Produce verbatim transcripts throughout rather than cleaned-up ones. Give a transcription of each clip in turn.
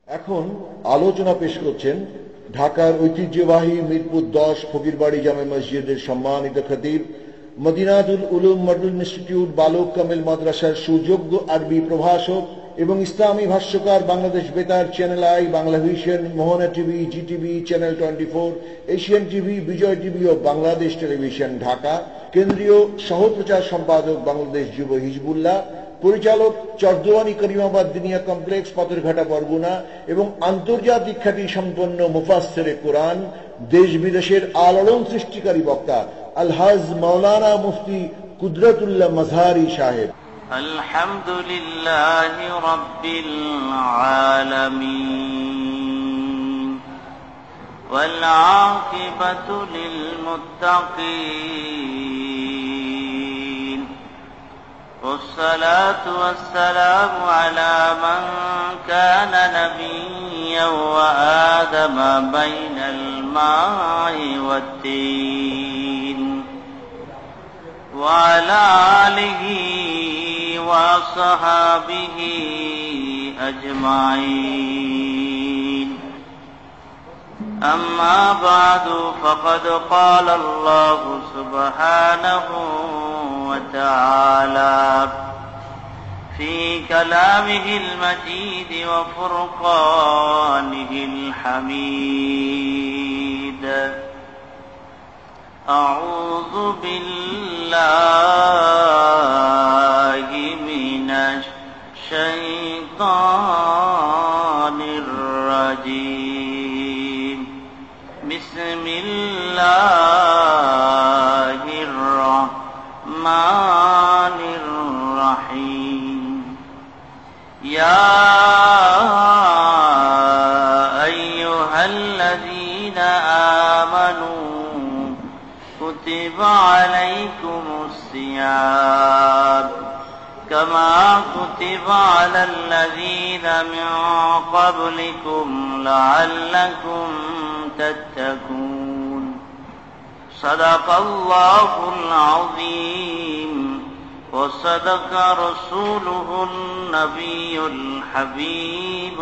এখন আলোচনা পেশ করছেন ঢাকার ঐতিহ্যবাহী মিরপুর দশ ফকিরবাড়ি জামে মসজিদের সম্মানিত খতিব, মদিনাতুল উলুম মডেল ইনস্টিটিউট বালক কামিল মাদ্রাসার সুযোগ্য আরবি প্রভাষক এবং ইসলামী ভাষ্যকার, Bangladesh Betar, channel I, Bangla vision, Mohona TV, Zee TV, channel twenty four, Asian TV, Bijoy TV ও বাংলাদেশ টেলিভিশন ঢাকা, কেন্দ্রীয় সহপ্রচার সম্পাদক বাংলাদেশ যুব হিজবুল্লাহ, পরিচালক চরদোয়ানি করিমাবাদ দিনিয়া কমপ্লেক্স, পাথরঘাটা, বরগুনা এবং আন্তর্জাতিক খ্যাতি সম্পন্ন মুফাসসিরে কোরআন, দেশ বিদেশের আলোড়ন সৃষ্টিকারী বক্তা আলহাজ মাওলানা মুফতি কুদরতুল্লাহ মাজহারি সাহেব। আলহামদুলিল্লাহি রাব্বিল আলামিন ওয়াল আকিবাতু লিল মুত্তাকিন والصلاة والسلام على من كان نبيا وآدم بين الماء والتين وعلى آله وصحابه أجمعين. أما بعد، فقد قال الله سبحانه وتعالى في كلامه المجيد وفرقانه الحميد: أعوذ بالله من الشيطان الرجيم. بسم الله الرحمن الرحيم. يا أيها الذين آمنوا كتب عليكم الصيام كما كتب على الذين من قبلكم لعلكم تتقون. صدق الله العظيم وصدق رسوله النبي الحبيب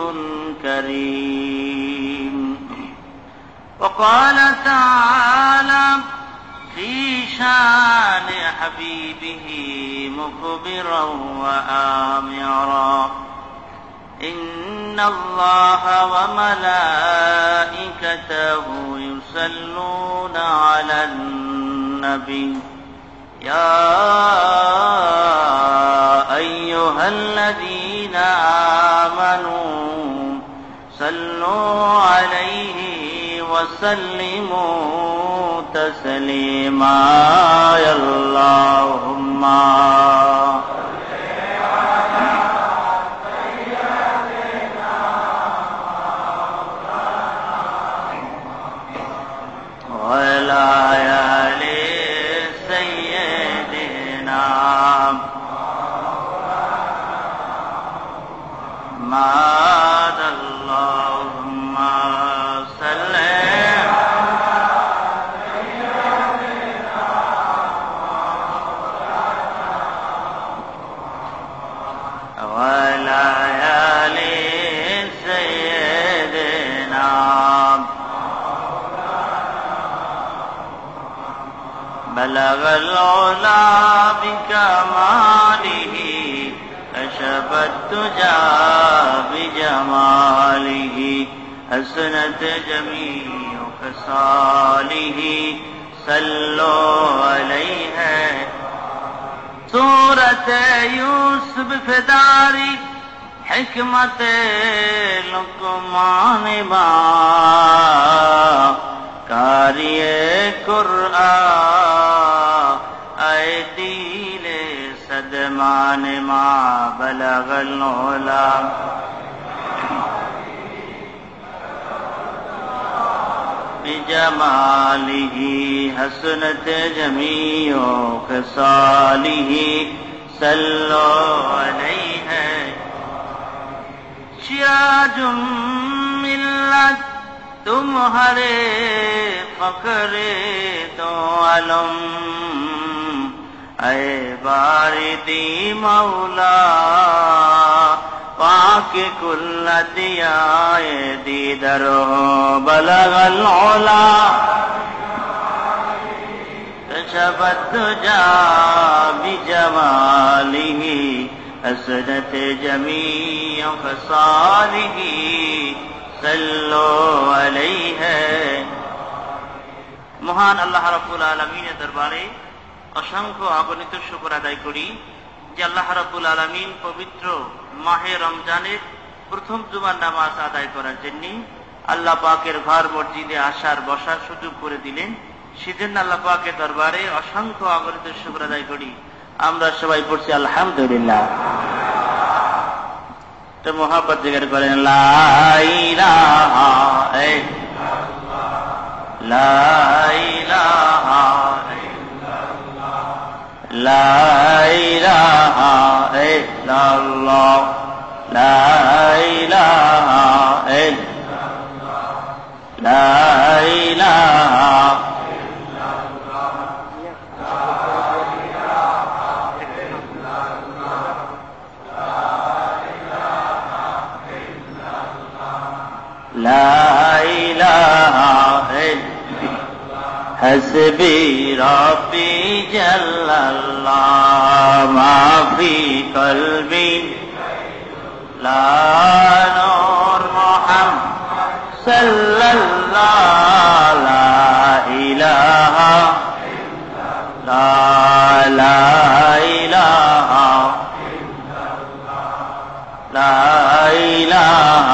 الكريم. وقال تعالى في شان حبيبه مخبرا وآمرا: إن الله وملائكته يصلون على النبي يا أيها الذين آمنوا صلوا عليه وسلموا تسليما. يا اللهم وعلى آل سيدنا محمد. اللهم صل وعلى آل سيدنا بلغ العلا بكماله كشف الدجى بجماله حسنت جميع خصاله صلوا عليه. سورة يوسف فداري حكمت لقمان با کاری قرآن اے دل صدمان ما بلغ العلا بجماله حسنت جميع خصاله صلوا عليه. سراج ملت تمہارے فخر تو علم اے باردی مولا पाक कुल दियाए दीदर हो बलगल औला कशफत जा बिजमालिही हसनत जमीअ खसालिही सल्लो अलैहि। মহান আল্লাহ রাব্বুল আলামিনের দরবারে অসংখ্য অগণিত শুকর আদায় করি যে আল্লাহ রাব্বুল আলামিন পবিত্র মাহে রমজানের প্রথম জুমার নামাজ আদায় করার জন্য আল্লাহ পাকের ঘর মসজিদে আসার বসার সুযোগ করে দিলেন। সেজন্য আল্লাহ পাকের দরবারে অসংখ্য অগণিত শুকর আদায় করি। আমরা সবাই পড়ছি আলহামদুলিল্লাহ। তো মোহাব্বত জিকির করেন লা ইলাহা ইল্লাল্লাহ, লা ইলাহা ইল্লাল্লাহ, লা ইলাহা ইল্লাল্লাহ, লা ইলাহা ইল্লাল্লাহ, লা ইলাহা لا إله إلا حسبي ربي جل الله ما في قلبي لا نور محمد صلى الله لا إله لا لا إله لا إله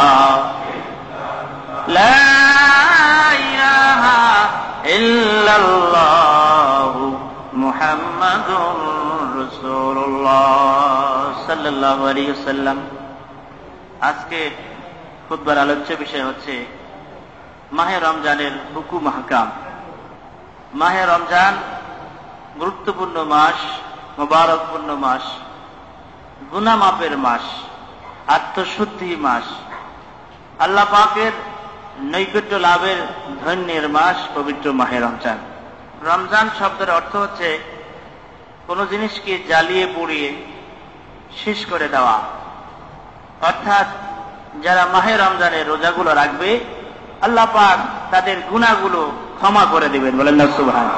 لا إله إلا الله محمد رسول الله صلى الله عليه وسلم। আজকে খুতবার আলোচ্য বিষয় হচ্ছে মাহে রমজানের হুকুম আহকাম। মাহে রমজান গুরুত্বপূর্ণ মাস, মোবারকপূর্ণ মাস, গুনাহ মাপের মাস, আত্মশুদ্ধি মাস, আল্লাহ পাকের নৈকট্য লাভের ধন্যের মাস পবিত্র মাহে রমজান। রমজান শব্দের অর্থ হচ্ছে কোন জিনিসকে জ্বালিয়ে পুড়িয়ে শেষ করে দেওয়া। অর্থাৎ যারা মাহে রমজানের রোজাগুলো রাখবে আল্লাহ পাক তাদের গুনাহগুলো ক্ষমা করে দিবেন, বলেন না সুবহানাল্লাহ।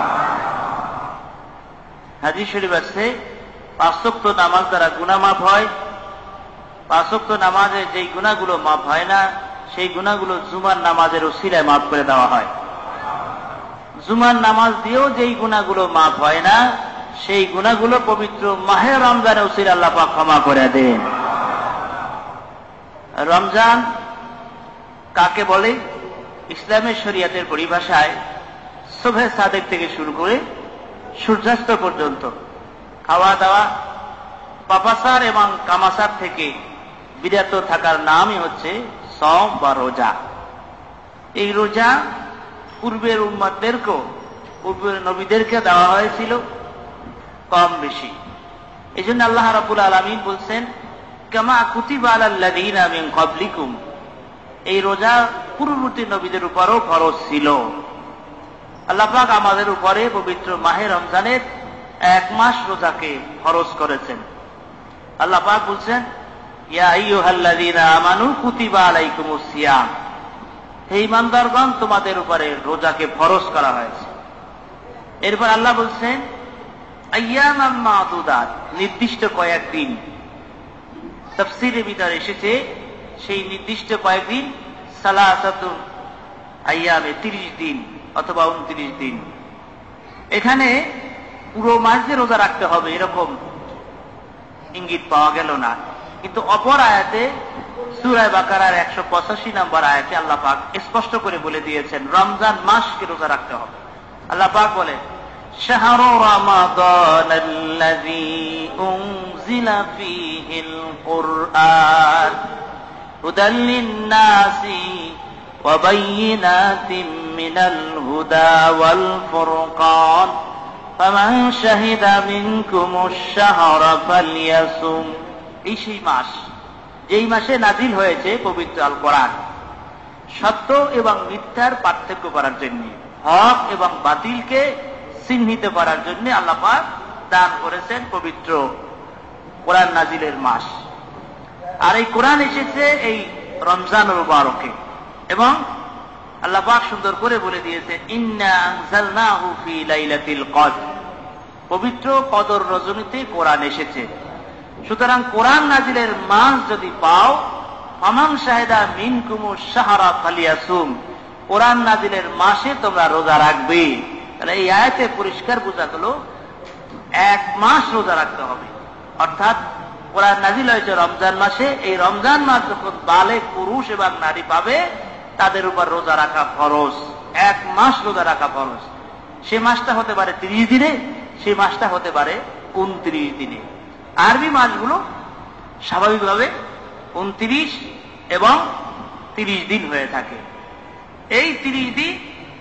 হাদিস শরীফ আছে পাঁচ ওয়াক্ত নামাজ দ্বারা গুনাহ মাফ হয়। পাঁচ ওয়াক্ত নামাজে যেই গুনাহগুলো মাফ হয় না সেই গুনাহগুলো জুমার নামাজের উসিলায় মাফ করে দেওয়া হয়। জুমার নামাজ দিয়েও যেই গুনাহগুলো মাফ হয় না সেই গুনাহগুলো পবিত্র মাহে রমজানের উসিলায় আল্লাহ পাক ক্ষমা করে দেন। রমজান কাকে বলে? ইসলামের শরীয়তের পরিভাষায় সুবহে সাদেক থেকে শুরু করে সূর্যাস্ত পর্যন্ত খাওয়া দাওয়া, পাপাচার এবং কামাচার থেকে বিরত থাকার নামই হচ্ছে সওম বা রোজা। এই রোজা পূর্বের উম্মতদেরকেও, পূর্বের নবীদেরকে দেওয়া হয়েছিল কম বেশি। এই জন্য আল্লাহ রাব্বুল আলামিন বলছেন কামা কুতিবা আলাল্লাযীনা মিন ক্বাবলিকুম, এই রোজা পূর্ববর্তী নবীদের উপরও ফরজ ছিল। আল্লাহ পাক আমাদের উপরে পবিত্র মাহে রমজানের এক মাস রোজাকে ফরজ করেছেন। আল্লাহ পাক বলছেন ইয়া আইয়ুহাল্লাযীনা আমানু কুতিবা আলাইকুমুস সিয়াম, হে ঈমানদারগণ তোমাদের উপরে রোজাকে ফরজ করা হয়েছে। এরপর আল্লাহ বলছেন আইয়ামাম মাদুদাত, নির্দিষ্ট কয়েকদিন। তাফসীরের ভিতরে এসেছে সেই নির্দিষ্ট কয়েকদিন সালাসাতুন আইয়ামে, তিরিশ দিন অথবা উনত্রিশ দিন। এখানে পুরো মাস যে রোজা রাখতে হবে এরকম ইঙ্গিত পাওয়া গেল না, কিন্তু অপর আয়াতে সূরা বাকারার একশো পঁচাশি নম্বর আয়াতে আল্লাহ পাক স্পষ্ট করে বলে দিয়েছেন রমজান মাসকে রোজা রাখতে হবে। আল্লাহ পাক বলে শাহরু রমাদানাল্লাযী উনজিলা ফীহিল কুরআন হুদাল লিন-নাসি ওয়া বায়্যিনাতিন মিনাল হুদা ওয়াল ফুরকান ফামান শাহিদা মিনকুমুশ শাহরা ফালইয়াসুম। এই সেই মাস যেই মাসে নাজিল হয়েছে পবিত্র আল কোরআন, সত্য এবং মিথ্যার পার্থক্য করার জন্য, হক এবং বাতিলকে চিহ্নিত করার জন্য আল্লাহ পাক দান করেছেন পবিত্র কোরআন নাজিলের মাস। আর এই কোরআন এসেছে এই রমজানুল মুবারকে, এবং আল্লাহ পাক সুন্দর করে বলে দিয়েছে ইন্না আনজালনাহু ফি লাইলাতিল কদর, পবিত্র কদর রজনীতে কোরআন এসেছে। সুতরাং কোরআন নাজিলের মাস যদি পাও, ফামান শাহিদা মিনকুমুশ শাহরা ফালিয়াসুম, কোরআন নাজিলের মাসে তোমরা রোজা রাখবে। তাহলে এই আয়াতে পরিষ্কার বোঝা গেল এক মাস রোজা রাখতে হবে। অর্থাৎ কোরআন নাজিল হয়েছে রমজান মাসে, এই রমজান মাস যখন বালেগ পুরুষ এবং নারী পাবে তাদের উপর রোজা রাখা ফরজ, এক মাস রোজা রাখা ফরজ। সে মাসটা হতে পারে তিরিশ দিনে, সে মাসটা হতে পারে উনত্রিশ দিনে। আরবি মাসগুলো স্বাভাবিকভাবে উনত্রিশ এবং তিরিশ দিন হয়ে থাকে। এই তিরিশ দিন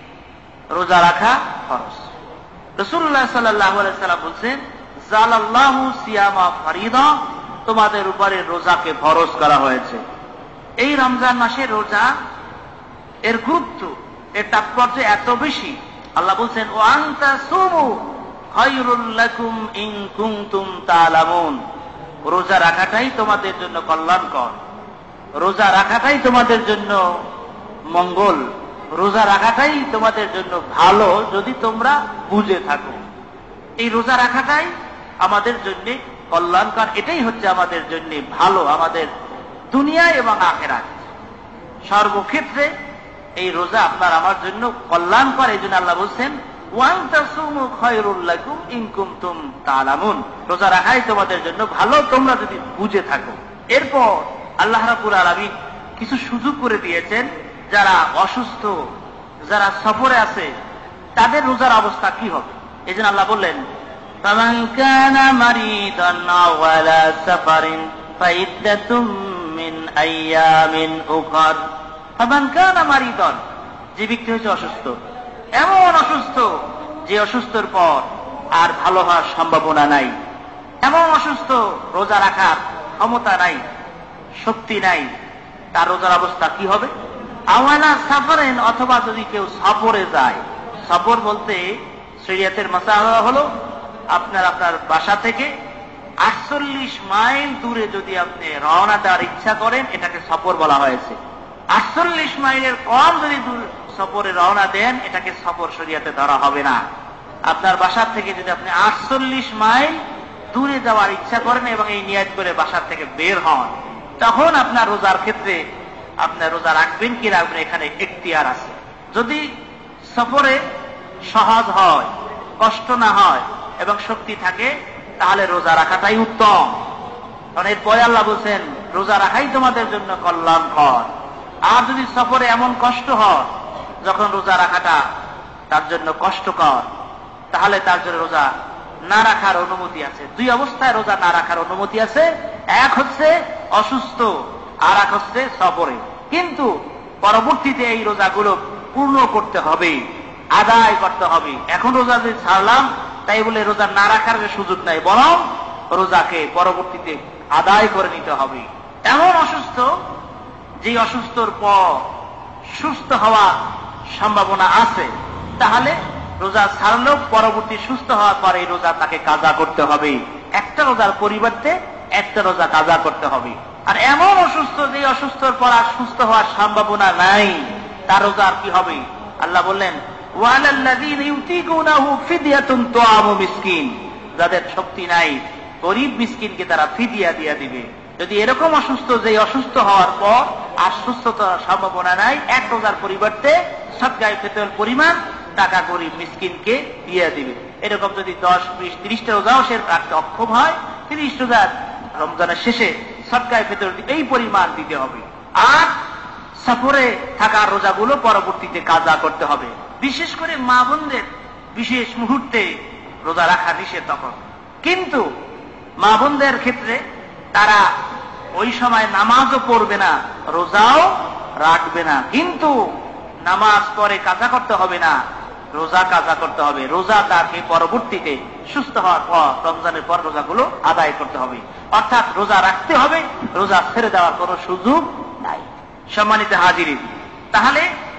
রোজা রাখা ফরজ। রাসূলুল্লাহ সাল্লাল্লাহু আলাইহি ওয়াসাল্লাম বলছেন জালাল্লাহু সিয়ামা ফারিদা, তোমাদের উপরে রোজাকে ফরজ করা হয়েছে। এই রমজান মাসের রোজা এর গুরুত্ব, এর তাৎপর্য এত বেশি, আল্লাহ বলছেন ও আনতা সুমু খায়রুল লাকুম ইন কুনতুম তা'লামুন, রোজা রাখাটাই তোমাদের জন্য কল্যাণকর, রোজা রাখাটাই তোমাদের জন্য মঙ্গল, রোজা রাখাটাই তোমাদের জন্য ভালো যদি তোমরা বুঝে থাকো। এই রোজা রাখাটাই আমাদের জন্য কল্যাণকর, এটাই হচ্ছে আমাদের জন্য ভালো, আমাদের দুনিয়া এবং আখিরাত সর্বক্ষেত্রে এই রোজা আপনার আমার জন্য কল্যাণকর। এই জন্য আল্লাহ বলছেন ওয়ান তাসুমু খায়রুল লাকুম ইন কুনতুম তা'লামুন, রোজা রাখাই তোমাদের জন্য ভালো তোমরা যদি বুঝে থাকো। এরপর আল্লাহ রাব্বুল আলামিন কিছু সুযোগ করে দিয়েছেন, যারা অসুস্থ, যারা সফরে আছে তাদের রোজার অবস্থা কি হবে। এই জন্য আল্লাহ বললেন ফামান কানা মারিদান আও আলা সাফারিন ফাইদ্দাতুম মিন আইয়ামিন উখর। ফামান কানা মারিদান, যে ব্যক্তি হচ্ছে অসুস্থ, এমন অসুস্থ যে অসুস্থর পর আর ভালো হওয়ার সম্ভাবনা নাই, এমন অসুস্থ রোজা রাখার ক্ষমতা নাই, শক্তি নাই, তার রোজার অবস্থা কি হবে। আওয়ালা সাফারেন, অথবা যদি কেউ সফরে যায়, সফর বলতে শরীয়তের মাসআলা হলো আপনার আপনার বাসা থেকে আটচল্লিশ মাইল দূরে যদি আপনি রওনা দেওয়ার ইচ্ছা করেন, এটাকে সফর বলা হয়েছে। আটচল্লিশ মাইলের কম যদি সফরে রওনা দেন, এটাকে সফর শরীয়তে ধরা হবে না। আপনার বাসার থেকে যদি আপনি আটচল্লিশ মাইল দূরে যাওয়ার ইচ্ছা করেন এবং এই নিয়ত করে বাসার থেকে বের হন, তখন আপনার রোজার ক্ষেত্রে আপনার রোজা রাখবেন কি রাখবেন এখানে এখতিয়ার আছে। যদি সফরে সহজ হয়, কষ্ট না হয় এবং শক্তি থাকে, তাহলে রোজা রাখাটাই উত্তম। কারণ এরপরে আল্লাহ বলছেন রোজা রাখাই তোমাদের জন্য কল্যাণকর। আর যদি সফরে এমন কষ্ট হয় যখন রোজা রাখাটা তার জন্য কষ্টকর, তাহলে তার জন্য রোজা না রাখার অনুমতি আছে। দুই অবস্থায় রোজা না রাখার অনুমতি আছে, এক হচ্ছে অসুস্থ, আর এক হচ্ছে সফরে। কিন্তু পরবর্তীতে এই রোজাগুলো পূর্ণ করতে হবে, আদায় করতে হবে। এখন রোজা যদি ছাড়লাম তাই বলে রোজা না রাখার সুযোগ নাই, বরং রোজাকে পরবর্তীতে আদায় করে নিতে হবে। এমন অসুস্থ যে অসুস্থর পর সুস্থ হওয়ার সম্ভাবনা আছে, তাহলে রোজা ছাড়লেও পরবর্তী সুস্থ হওয়ার পরে এই রোজা তাকে কাজা করতে হবে। একটা রোজার পরিবর্তে একটা রোজা কাজা করতে হবে। আর এমন অসুস্থ যে অসুস্থর পর আর সুস্থ হওয়ার সম্ভাবনা নাই, তার রোজা আর কি হবে। আল্লাহ বললেন ওয়ালাল্লাযীনা ইউতিকুনাহু ফিদয়াতুন তুআমু মিসকিন, যাদের শক্তি নাই গরীব মিসকিনকে তারা ফিদিয়া দিয়ে দিবে। যদি এরকম অসুস্থ যে অসুস্থ হওয়ার পর আর সুস্থতার সম্ভাবনা নাই, এক রোজার পরিবর্তে সদকায়ে ফিতর পরিমাণ টাকা গরীব মিসকিনকে দিয়ে দিবে। এরকম যদি দশ বিশ ত্রিশটা রোজাও সে রাখতে অক্ষম হয়, তিরিশ রোজার রমজানের শেষে সদকায়ে ফিতর এই পরিমাণ দিতে হবে। আর সফরে থাকার রোজাগুলো পরবর্তীতে কাজা করতে হবে। বিশেষ করে মা বোনদের বিশেষ মুহূর্তে রোজা রাখা নিষেধ তখন। কিন্তু মা বোনদের ক্ষেত্রে তারা ওই সময় নামাজও পড়বে না, রোজাও রাখবে না, কিন্তু নামাজ পরে কাজা করতে হবে না, রোজা কাজা করতে হবে। রোজা তাকে পরবর্তীতে সুস্থ হওয়ার পর রমজানের পর রোজাগুলো আদায় করতে হবে। অর্থাৎ রোজা রাখতে হবে, রোজা ছেড়ে দেওয়ার কোনো সুযোগ নাই। সম্মানিত হাজিরিন, তাহলে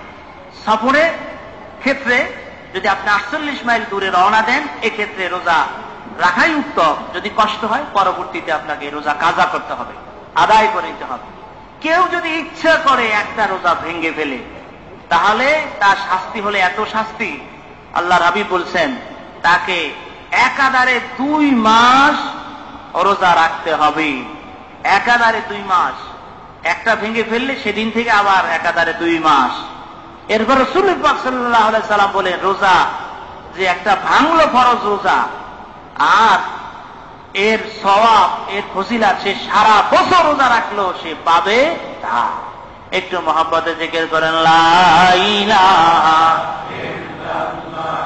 সফরের ক্ষেত্রে যদি আপনি আটচল্লিশ মাইল দূরে রওনা দেন, এক্ষেত্রে রোজা রাখাই উত্তম। যদি কষ্ট হয় পরবর্তীতে আপনাকে রোজা কাজা করতে হবে। আদায় করে নিতে হবে। কেউ যদি ইচ্ছা করে একটা রোজা ভেঙে ফেলে, তাহলে তার শাস্তি হলে এত শাস্তি, আল্লাহর হাবিব বলছেন তাকে একাধারে দুই মাস রোজা রাখতে হবে। একাধারে দুই মাস, একটা ভেঙে ফেললে সেদিন থেকে আবার একাধারে দুই মাস। এরপর রাসূল পাক সাল্লাল্লাহু আলাইহি সাল্লাম বলেন, রোজা যে একটা ভাঙলো ফরজ রোজা, আর এর সওয়াব, এর ফজিলত সে সারা বছর রোজা রাখলো সে পাবে তা। একটু মহব্বতে জিকির করেন লা ইলাহা ইল্লাল্লাহ,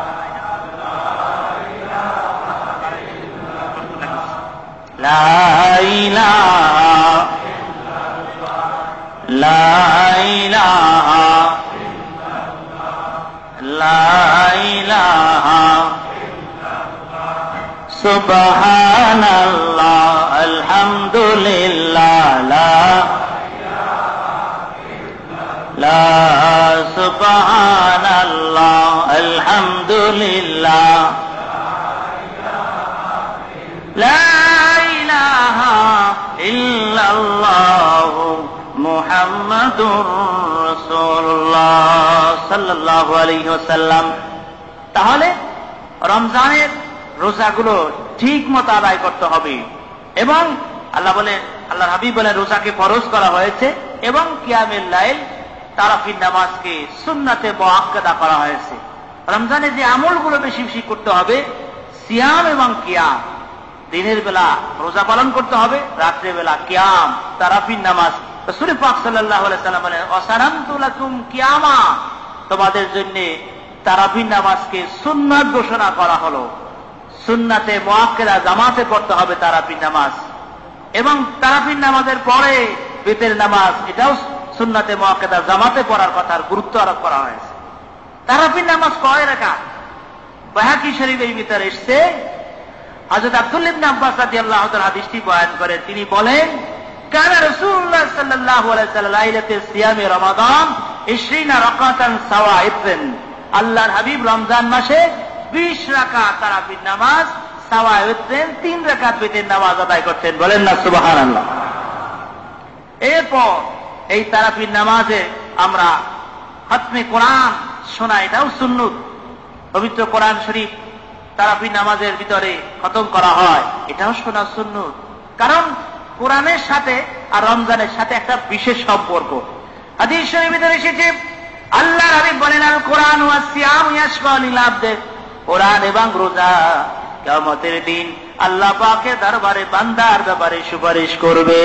লা ইলাহা লা ইলাহা লা ইলাহা সুবহানাল্লাহ আলহামদুলিল্লাহ লা লা সুবহানাল্লাহ আলহামদুলিল্লাহ লা ইলাহা ইল্লাল্লাহ মুহাম্মাদুর রাসূলুল্লাহ সাল্লাল্লাহু আলাইহি ওয়াসাল্লাম। তাহলে রমজানের রোজাগুলো ঠিক মতো আদায় করতে হবে। এবং আল্লাহ বলে, আল্লাহর হাবিব বলে রোজাকে ফরজ করা হয়েছে এবং কিয়ামুল লাইল তারাফির নামাজকে সুন্নাতে মুআক্কাদা করা হয়েছে। রমজানে যে আমলগুলো বেশি বেশি করতে হবে, সিয়াম এবং কিয়াম, দিনের বেলা রোজা পালন করতে হবে, রাত্রে বেলা কিয়াম তারাফির নামাজ। রাসূল পাক সাল্লাল্লাহু আলাইহি সাল্লাম বলেন ওয়াসানামতু লাকুম কিয়ামা, তোমাদের জন্য তারাফির নামাজকে সুন্নাত ঘোষণা করা হলো। সুন্নাতে মুআক্কাদা জামাতে পড়তে হবে তারাফির নামাজ, এবং তারাফির নামাজের পরে বিতের নামাজ, এটাও সুন্নাতে মুআক্কাদা জামাতে পড়ার কথার গুরুত্ব আরোপ করা হয়েছে। তারাফির নামাজ কয় রাকাত? বায়হাকি শরীফের ভিতরে এসেছে, হযরত আব্দুল্লাহ ইবনে আব্বাস রাদিয়াল্লাহু তাআলা হাদিসটি বয়ান করেন। তিনি বলেন, কানা রাসূলুল্লাহ সাল্লাল্লাহু আলাইহি ওয়াসাল্লাম লাইলাতে সিয়ামে রমাদান ইশরিনা রাকাতান সাওয়াইতেন, আল্লাহর হাবিব রমজান মাসে বিশ রাকাত তারাবির নামাজ সাওয়াইতেন, তিন রাকাত বিতের নামাজ আদায় করতেন। বলেন না সুবহানাল্লাহ। এরপর এই তারাবির নামাজে আমরা খতমে কোরআন শোনা, এটাও সুন্নত। পবিত্র কোরআন শরীফ তারাবির নামাজের ভিতরে খতম করা হয়, এটাও শোনা সুন্নত। কারণ কোরআনের সাথে আর রমজানের সাথে একটা বিশেষ সম্পর্ক। হাদিস শরীফের ভিতরে এসেছে, আল্লাহর হাবিব বলেন, আল কোরআন ওয়াস সিয়াম ইয়াশফা'u লিল আবদ, কোরআন এবং রোজা কিয়ামতের দিন আল্লাহ পাকের দরবারে বান্দার ব্যাপারে সুপারিশ করবে।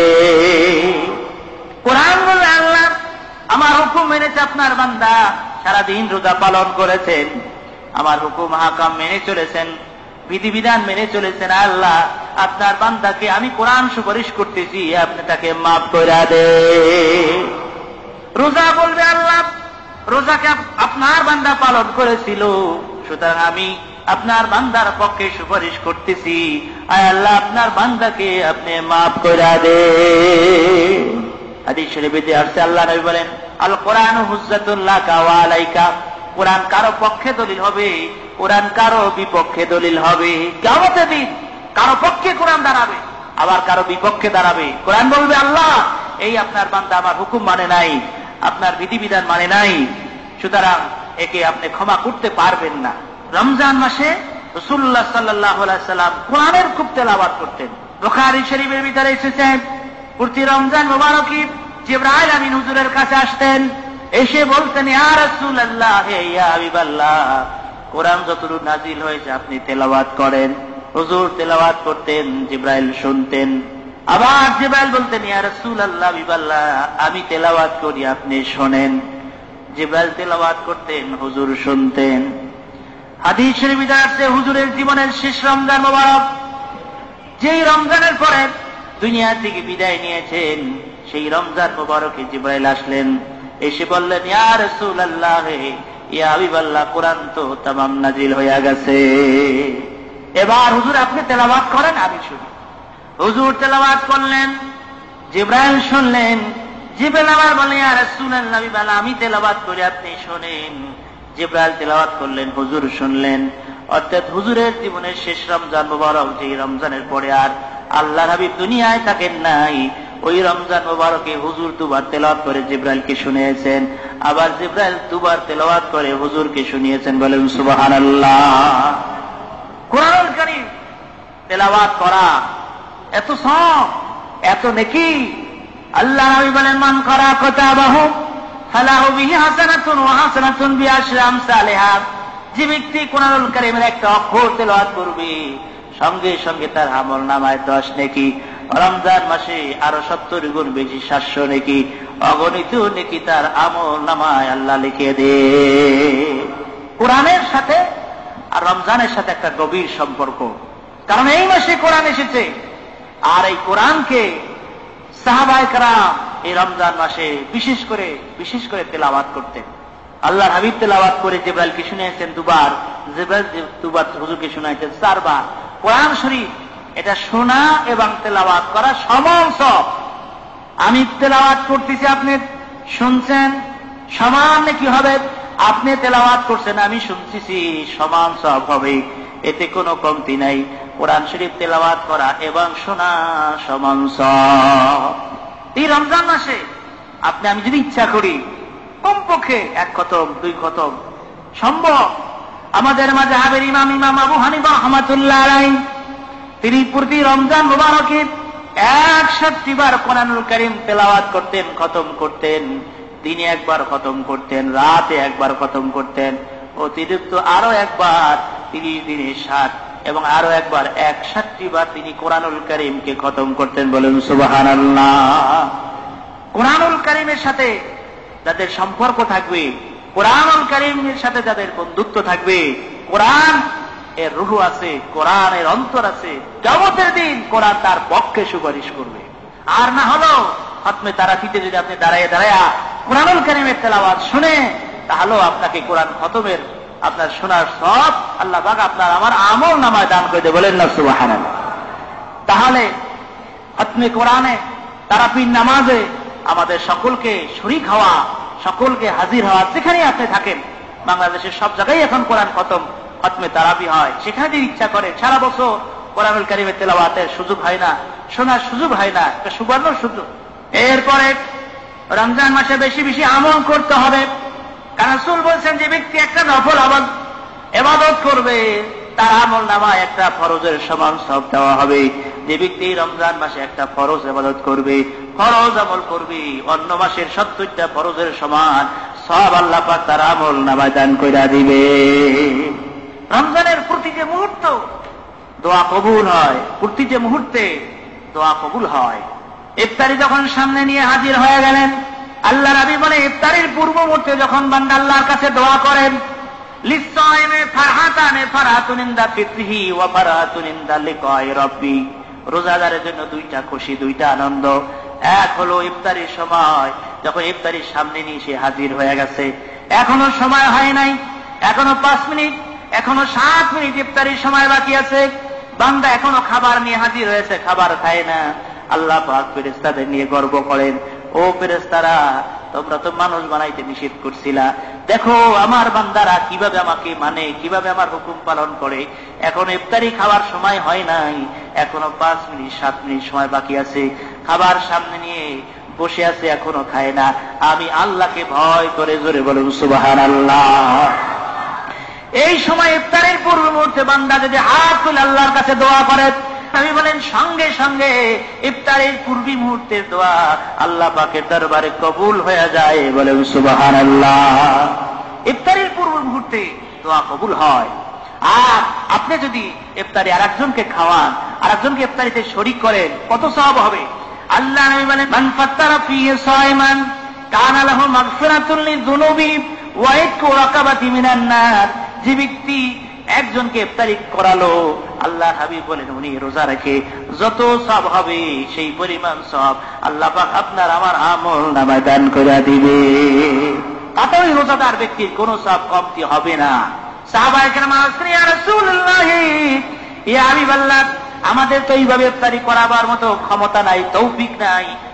কোরআন বলে, আল্লাহ আমার হুকুম মেনেছে আপনার বান্দা, সারাদিন রোজা পালন করেছেন, আমার হুকুম হাকাম মেনে চলেছেন, বিধিবিধান মেনে চলেছেন, আল্লাহ আপনার বান্দাকে আমি কোরআন সুপারিশ করতেছি, আপনি তাকে মাফ করে দে। রোজা বলবে, আল্লাহ রোজাকে আপনার বান্দা পালন করেছিল, সুতরাং আমি আপনার বান্দার পক্ষে সুপারিশ করতেছি, আয় আল্লাহ আপনার বান্দাকে আপনি মাফ করে দে। হাদিস শরীফে আসছে, আল্লাহ নবী বলেন, আল কোরআন হুজ্জাতুল লাকা ওয়া আলাইকা, কোরআন কারো পক্ষে দলিল হবে, কোরআন কারো বিপক্ষে দলিল হবে। কিয়ামতের দিন কারো পক্ষে কোরআন দাঁড়াবে, আবার কারো বিপক্ষে দাঁড়াবে। কোরআন বলবে, আল্লাহ এই আপনার বান্দা আমার হুকুম মানে নাই, আপনার বিধিবিধান মানে নাই, সুতরাং একে আপনি ক্ষমা করতে পারবেন না। রমজান মাসে রাসূলুল্লাহ সাল্লাল্লাহু আলাইহি সাল্লাম কোরআনের খুব তেলাওয়াত করতেন। বুখারী শরীফের ভিতরে এসেছে, প্রতি রমজান মুবারকে জিবরাইল আমিন হুজুরের কাছে আসতেন, এসে বলতেন, ইয়া রাসূলুল্লাহ, হে ইয়া হাবিবাল্লাহ, কোরআন যতটুকু নাজিল হয়েছে আপনি তেলাওয়াত করেন। হুজুর তেলাওয়াত করতেন, জিবরাইল শুনতেন। আবার জিবরাইল বলতেন, ইয়া রাসূলুল্লাহ, হাবিবাল্লাহ, আমি তেলাওয়াত করি আপনি শোনেন। জিবরাইল তেলাওয়াত করতেন, হুজুর শুনতেন। হাদিস শরীফে আছে, হুজুরের জীবনের শেষ রমজান মুবারক, যেই রমজানের পরে দুনিয়া থেকে বিদায় নিয়েছেন, সেই রমজান মুবারকে জিবরাইল আসলেন, এসে বললেন, ইয়া রাসূলুল্লাহ, ইয়া হাবিবাল্লাহ, কোরআন তো তামাম নাজিল হয়ে গেছে, এবার হুজুর আপনি তেলাওয়াত করেন, আমি শুনি। হুজুর তেলাওয়াত করলেন, জিবরাইল শুনলেন। জিবরাইল আবার বললেন, ইয়া রাসূলুল্লাহ, হাবিবাল্লাহ, আমি তেলাওয়াত করি আপনি শোনেন। জিবরাইল তেলাওয়াত করলেন, হুজুর শুনলেন। অর্থাৎ হুজুরের জীবনের শেষ রমজান মুবারক, যে রমজানের পরে আর আল্লাহর হাবিব দুনিয়ায় থাকেন নাই, ওই রমজান মোবারকে হুজুর দুবার তেলাওয়াত করে জিবরাইলকে শুনিয়েছেন, আবার জিবরাইল দুবার তেলাওয়াত করে হুজুরকে শুনিয়েছেন। বলেন সুবহানাল্লাহ। কোরআনুল কারীম তেলাওয়াত করা এত সওয়াব, এত নেকি। আল্লাহ নবী বলেন, মান করা কিতাবাহু ফালাহু বিহি হাসানাতুন ওয়া হাসানাতুন বিআশরি আমসালিহা। যে ব্যক্তি কোরআনুল কারীমের একটা অক্ষর তেলাওয়াত করবে, সঙ্গে সঙ্গে তার আমলনামায় দশ নেকি, রমজান মাসে আরো সত্তর গুণ বেশি সাতশো নেকি, অগণিত নেকি তার আমলনামায় আল্লাহ লিখে দে। কোরআনের সাথে আর রমজানের সাথে একটা গভীর সম্পর্ক, কারণ এই মাসে কোরআন এসেছে। আর এই কোরআনকে সাহাবায়ে কেরাম এই রমজান মাসে বিশেষ করে বিশেষ করে তেলাওয়াত করতেন। আল্লাহর হাবিব তেলাওয়াত করে জিবরাইলকে শুনিয়েছেন দুবার, জিবরাইল দুবার হুজুরকে শুনাইতেন চারবার। কোরআন শরীফ এটা শোনা এবং তেলাওয়াত করা সমান সব। আমি তেলাওয়াত করতেছি, আপনি শুনছেন, সমান নাকি হবে? আপনি তেলাওয়াত করছেন, আমি শুনতেছি, সমান সব হবে, এতে কোনো কমতি নাই। কোরআন শরীফ তেলাওয়াত করা এবং শোনা সমান সব। এই রমজান মাসে আপনি আমি যদি ইচ্ছা করি, কমপক্ষে এক খতম দুই খতম সম্ভব। আমাদের মাযহাবের ইমাম ইমাম আবু হানিফা রাহমাতুল্লাহ আলাইহি তিনি প্রতি রমজান মুবারকে একষট্টি বার কোরআনুল কারীম তেলাওয়াত করতেন, খতম করতেন। দিনে একবার খতম করতেন, রাতে একবার খতম করতেন, অতিরিক্ত আরো একবার তিরিশ দিনে ষাট এবং আরো একবার একষট্টি বার তিনি কোরআনুল কারীমকে খতম করতেন। বলেন সুবহানাল্লাহ। কোরআনুল কারীমের সাথে যাদের সম্পর্ক থাকবে, কোরআনুল কারীমের সাথে যাদের বন্ধুত্ব থাকবে, কোরআন এর রূহ আছে, কোরআন এর অন্তর আছে, কিয়ামতের দিন কোরআন তার পক্ষে সুপারিশ করবে। আর না হলো খতমে তারাবিতে যদি আপনি দাঁড়ায় দাঁড়ায় কোরআনুল কারীমের তেলাওয়াত শুনে, তাহলেও আপনাকে কোরআন খতমের আপনার শোনার সব আল্লাহ পাক আপনার আমার আমল নামায় দান করে দেবে। বলেন না সুবহানাল্লাহ। তাহলে খতমে কোরআনে তারাবির নামাজে আমাদের সকলকে শরীক হওয়া, সকলকে হাজির হওয়া, যেখানে আপনি থাকেন, বাংলাদেশের সব জায়গায় এখন কোরআন খতম খতমে তারাবি হয়। সেখানে যদি ইচ্ছা করে সারা বছর কোরআনুল কারীমের তেলাওয়াতের সুযোগ হয় না, শোনার সুযোগ হয় না, একটা সুবর্ণ সুযোগ। এরপরে রমজান মাসে বেশি বেশি আমল করতে হবে, কারণ রাসূল বলেছেন যে ব্যক্তি একটা নফল ইবাদত করবে তার আমল নামায় একটা ফরজের সমান সব দেওয়া হবে। যে ব্যক্তি রমজান মাসে একটা ফরজ ইবাদত করবে, ফরজ আমল করবে, অন্য মাসের সত্তরটা ফরজের সমান সব আল্লাহ পাক তার আমল নামায় দান কইরা দিবে। রমজানের প্রতি যে মুহূর্ত দোয়া কবুল হয়, প্রতি যে মুহূর্তে দোয়া কবুল হয়। ইফতারি যখন সামনে নিয়ে হাজির হয়ে গেলেন, আল্লাহ নবী বলে ইফতারির পূর্ব মুহূর্তে যখন বান্দা আল্লাহর কাছে দোয়া করেন, লিসাইমে ফারহাতানে ফারহাতুন ইনদা ফিতরিহি ওয়া ফারহাতুন ইনদা লিকাই রাব্বি। রোজাদারের জন্য দুইটা খুশি, দুইটা আনন্দ। এক হলো ইফতারির সময়, যখন ইফতারির সামনে নিয়ে সে হাজির হয়ে গেছে, এখনো সময় হয় নাই, এখনো পাঁচ মিনিট, এখনো সাত মিনিট ইফতারির সময় বাকি আছে, বান্দা এখনো খাবার নিয়ে হাজির হয়েছে, খাবার খায় না। আল্লাহ পাক ফেরেশতাদের নিয়ে গর্ব করেন, ও ফেরেশতারা, তোমরা তো মানুষ বানাইতে নিষেধ করছিলা, দেখো আমার বান্দারা কিভাবে আমাকে মানে, কিভাবে আমার হুকুম পালন করে। এখন ইফতারি খাওয়ার সময় হয় নাই, এখনো পাঁচ মিনিট সাত মিনিট সময় বাকি আছে, খাবার সামনে নিয়ে বসে আছে, এখনো খায় না। আমি আল্লাহকে ভয় করে জোরে বলুন সুবহানাল্লাহ। এই সময় ইফতারের পূর্ব মুহূর্তে বান্দা যদি হাত তুলে আল্লাহর কাছে দোয়া করে, আমি বলেন সঙ্গে সঙ্গে ইফতারের পূর্বী মুহূর্তের দোয়া আল্লাহ পাকের দরবারে কবুল হয়ে যায়। বলেন সুবহানাল্লাহ। ইফতারের পূর্ব মুহূর্তে দোয়া কবুল হয়। আর আপনি যদি ইফতারি আরেকজনকে খাওয়ান, আরেকজনকে ইফতারিতে শরীক করেন, কত সওয়াব হবে। আল্লাহ নবী বলেন, মান ফাত্তারা ফিহি সায়মান কানা লাহু মাগফিরাতুন লিযুনুবি ওয়া ইতকু রাকাবাতি মিনান নার। যে ব্যক্তি একজনকে ইফতারি করালো, আল্লাহ হাবিব বলেন উনি রোজা রেখে যত সওয়াব হবে সেই পরিমাণ সওয়াব আল্লাহ পাক আপনার আমার আমল নামায় দান করে দিবে। তাতে ওই রোজাদার ব্যক্তির কোনো সওয়াব কমতি হবে না। সাহাবায়ে কেরাম বললেন, ইয়া রাসূলুল্লাহ, ইয়া হাবিবাল্লাহ, আমাদের তো এইভাবে ইফতারি করাবার মতো ক্ষমতা নাই, তৌফিক নাই,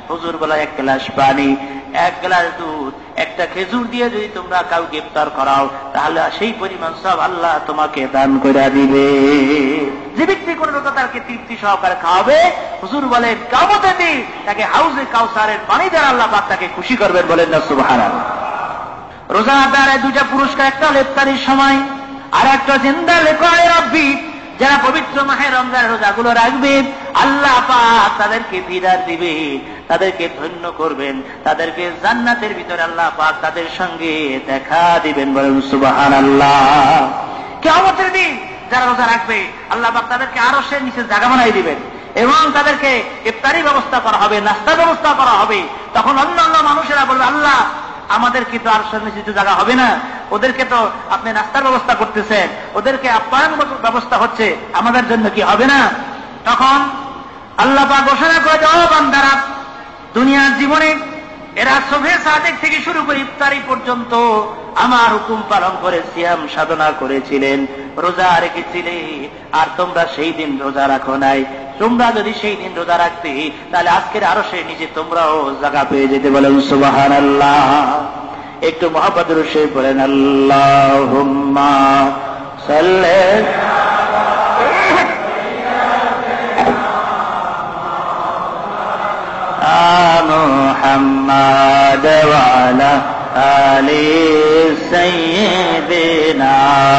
হুজুর বলে এক গ্লাস পানি, এক গ্লাস দুধ, একটা খেজুর দিয়ে যদি তোমরা কাউকে ইফতার করাও তাহলে সেই পরিমাণ সব আল্লাহ তোমাকে দান করে দিবে। যে ব্যক্তি কোন রোজা তাকে তৃপ্তি সহকারে খাওয়াবে, হুজুর বলেন কিয়ামতের দিন তাকে হাউজে কাউসারের পানি দ্বারা আল্লাহ পাক তাকে খুশি করবেন। বলেন না সুবহানাল্লাহ। রোজাদারের দুইটা পুরস্কার, একটা হলো ইফতারির সময়, আর একটা জিন্দা লিকায়ে রাব্বি। যারা পবিত্র মাহে রমজানের রোজাগুলো রাখবে আল্লাহ পাক তাদেরকে দিদার দিবে, তাদেরকে ধন্য করবেন, তাদেরকে জান্নাতের ভিতরে আল্লাহ পাক তাদের সঙ্গে দেখা দিবেন। বলেন সুবহানাল্লাহ। কিয়ামতের দিন যারা রোজা রাখবে আল্লাহ পাক তাদেরকে আরশের নিচে জায়গা বানাই দিবেন এবং তাদেরকে ইফতারি ব্যবস্থা করা হবে, নাস্তার ব্যবস্থা করা হবে। তখন অন্যান্য মানুষেরা বলবে আল্লাহ আমাদেরকে তো আরশের নিচে জায়গা হবে না, ওদেরকে তো আপনি নাস্তার ব্যবস্থা করতেছেন, ওদেরকে আপ্যায়ন ব্যবস্থা হচ্ছে, আমাদের জন্য কি হবে না? তখন আল্লাহ পাক ঘোষণা করে যে ও বান্দারা, দুনিয়ার জীবনে এরা সুবহে সাদেক থেকে শুরু করে ইফতারি পর্যন্ত আমার হুকুম পালন করে সিয়াম সাধনা করেছিলেন, রোজা রেখেছিলে, আর তোমরা সেই দিন রোজা রাখো নাই। তোমরা যদি সেই দিন রোজা রাখতে তাহলে আজকের আরশের নিচে তোমরাও জায়গা পেয়ে যেতে। বলেন সুবহানাল্লাহ। একটু মুহাব্বতের সহিত বলেন আল্লাহুম্মা সাল্লি মুহাম্মাদ ওয়া আলা আলি সাইয়্যিদিনা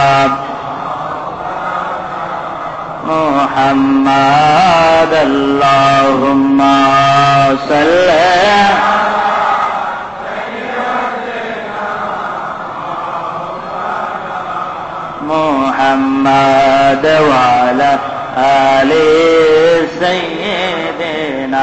মুহাম্মাদ। আল্লাহুম্মা সাল্লি মুহাম্মাদ ওয়া আলা আলি সাইয়্যিদিনা।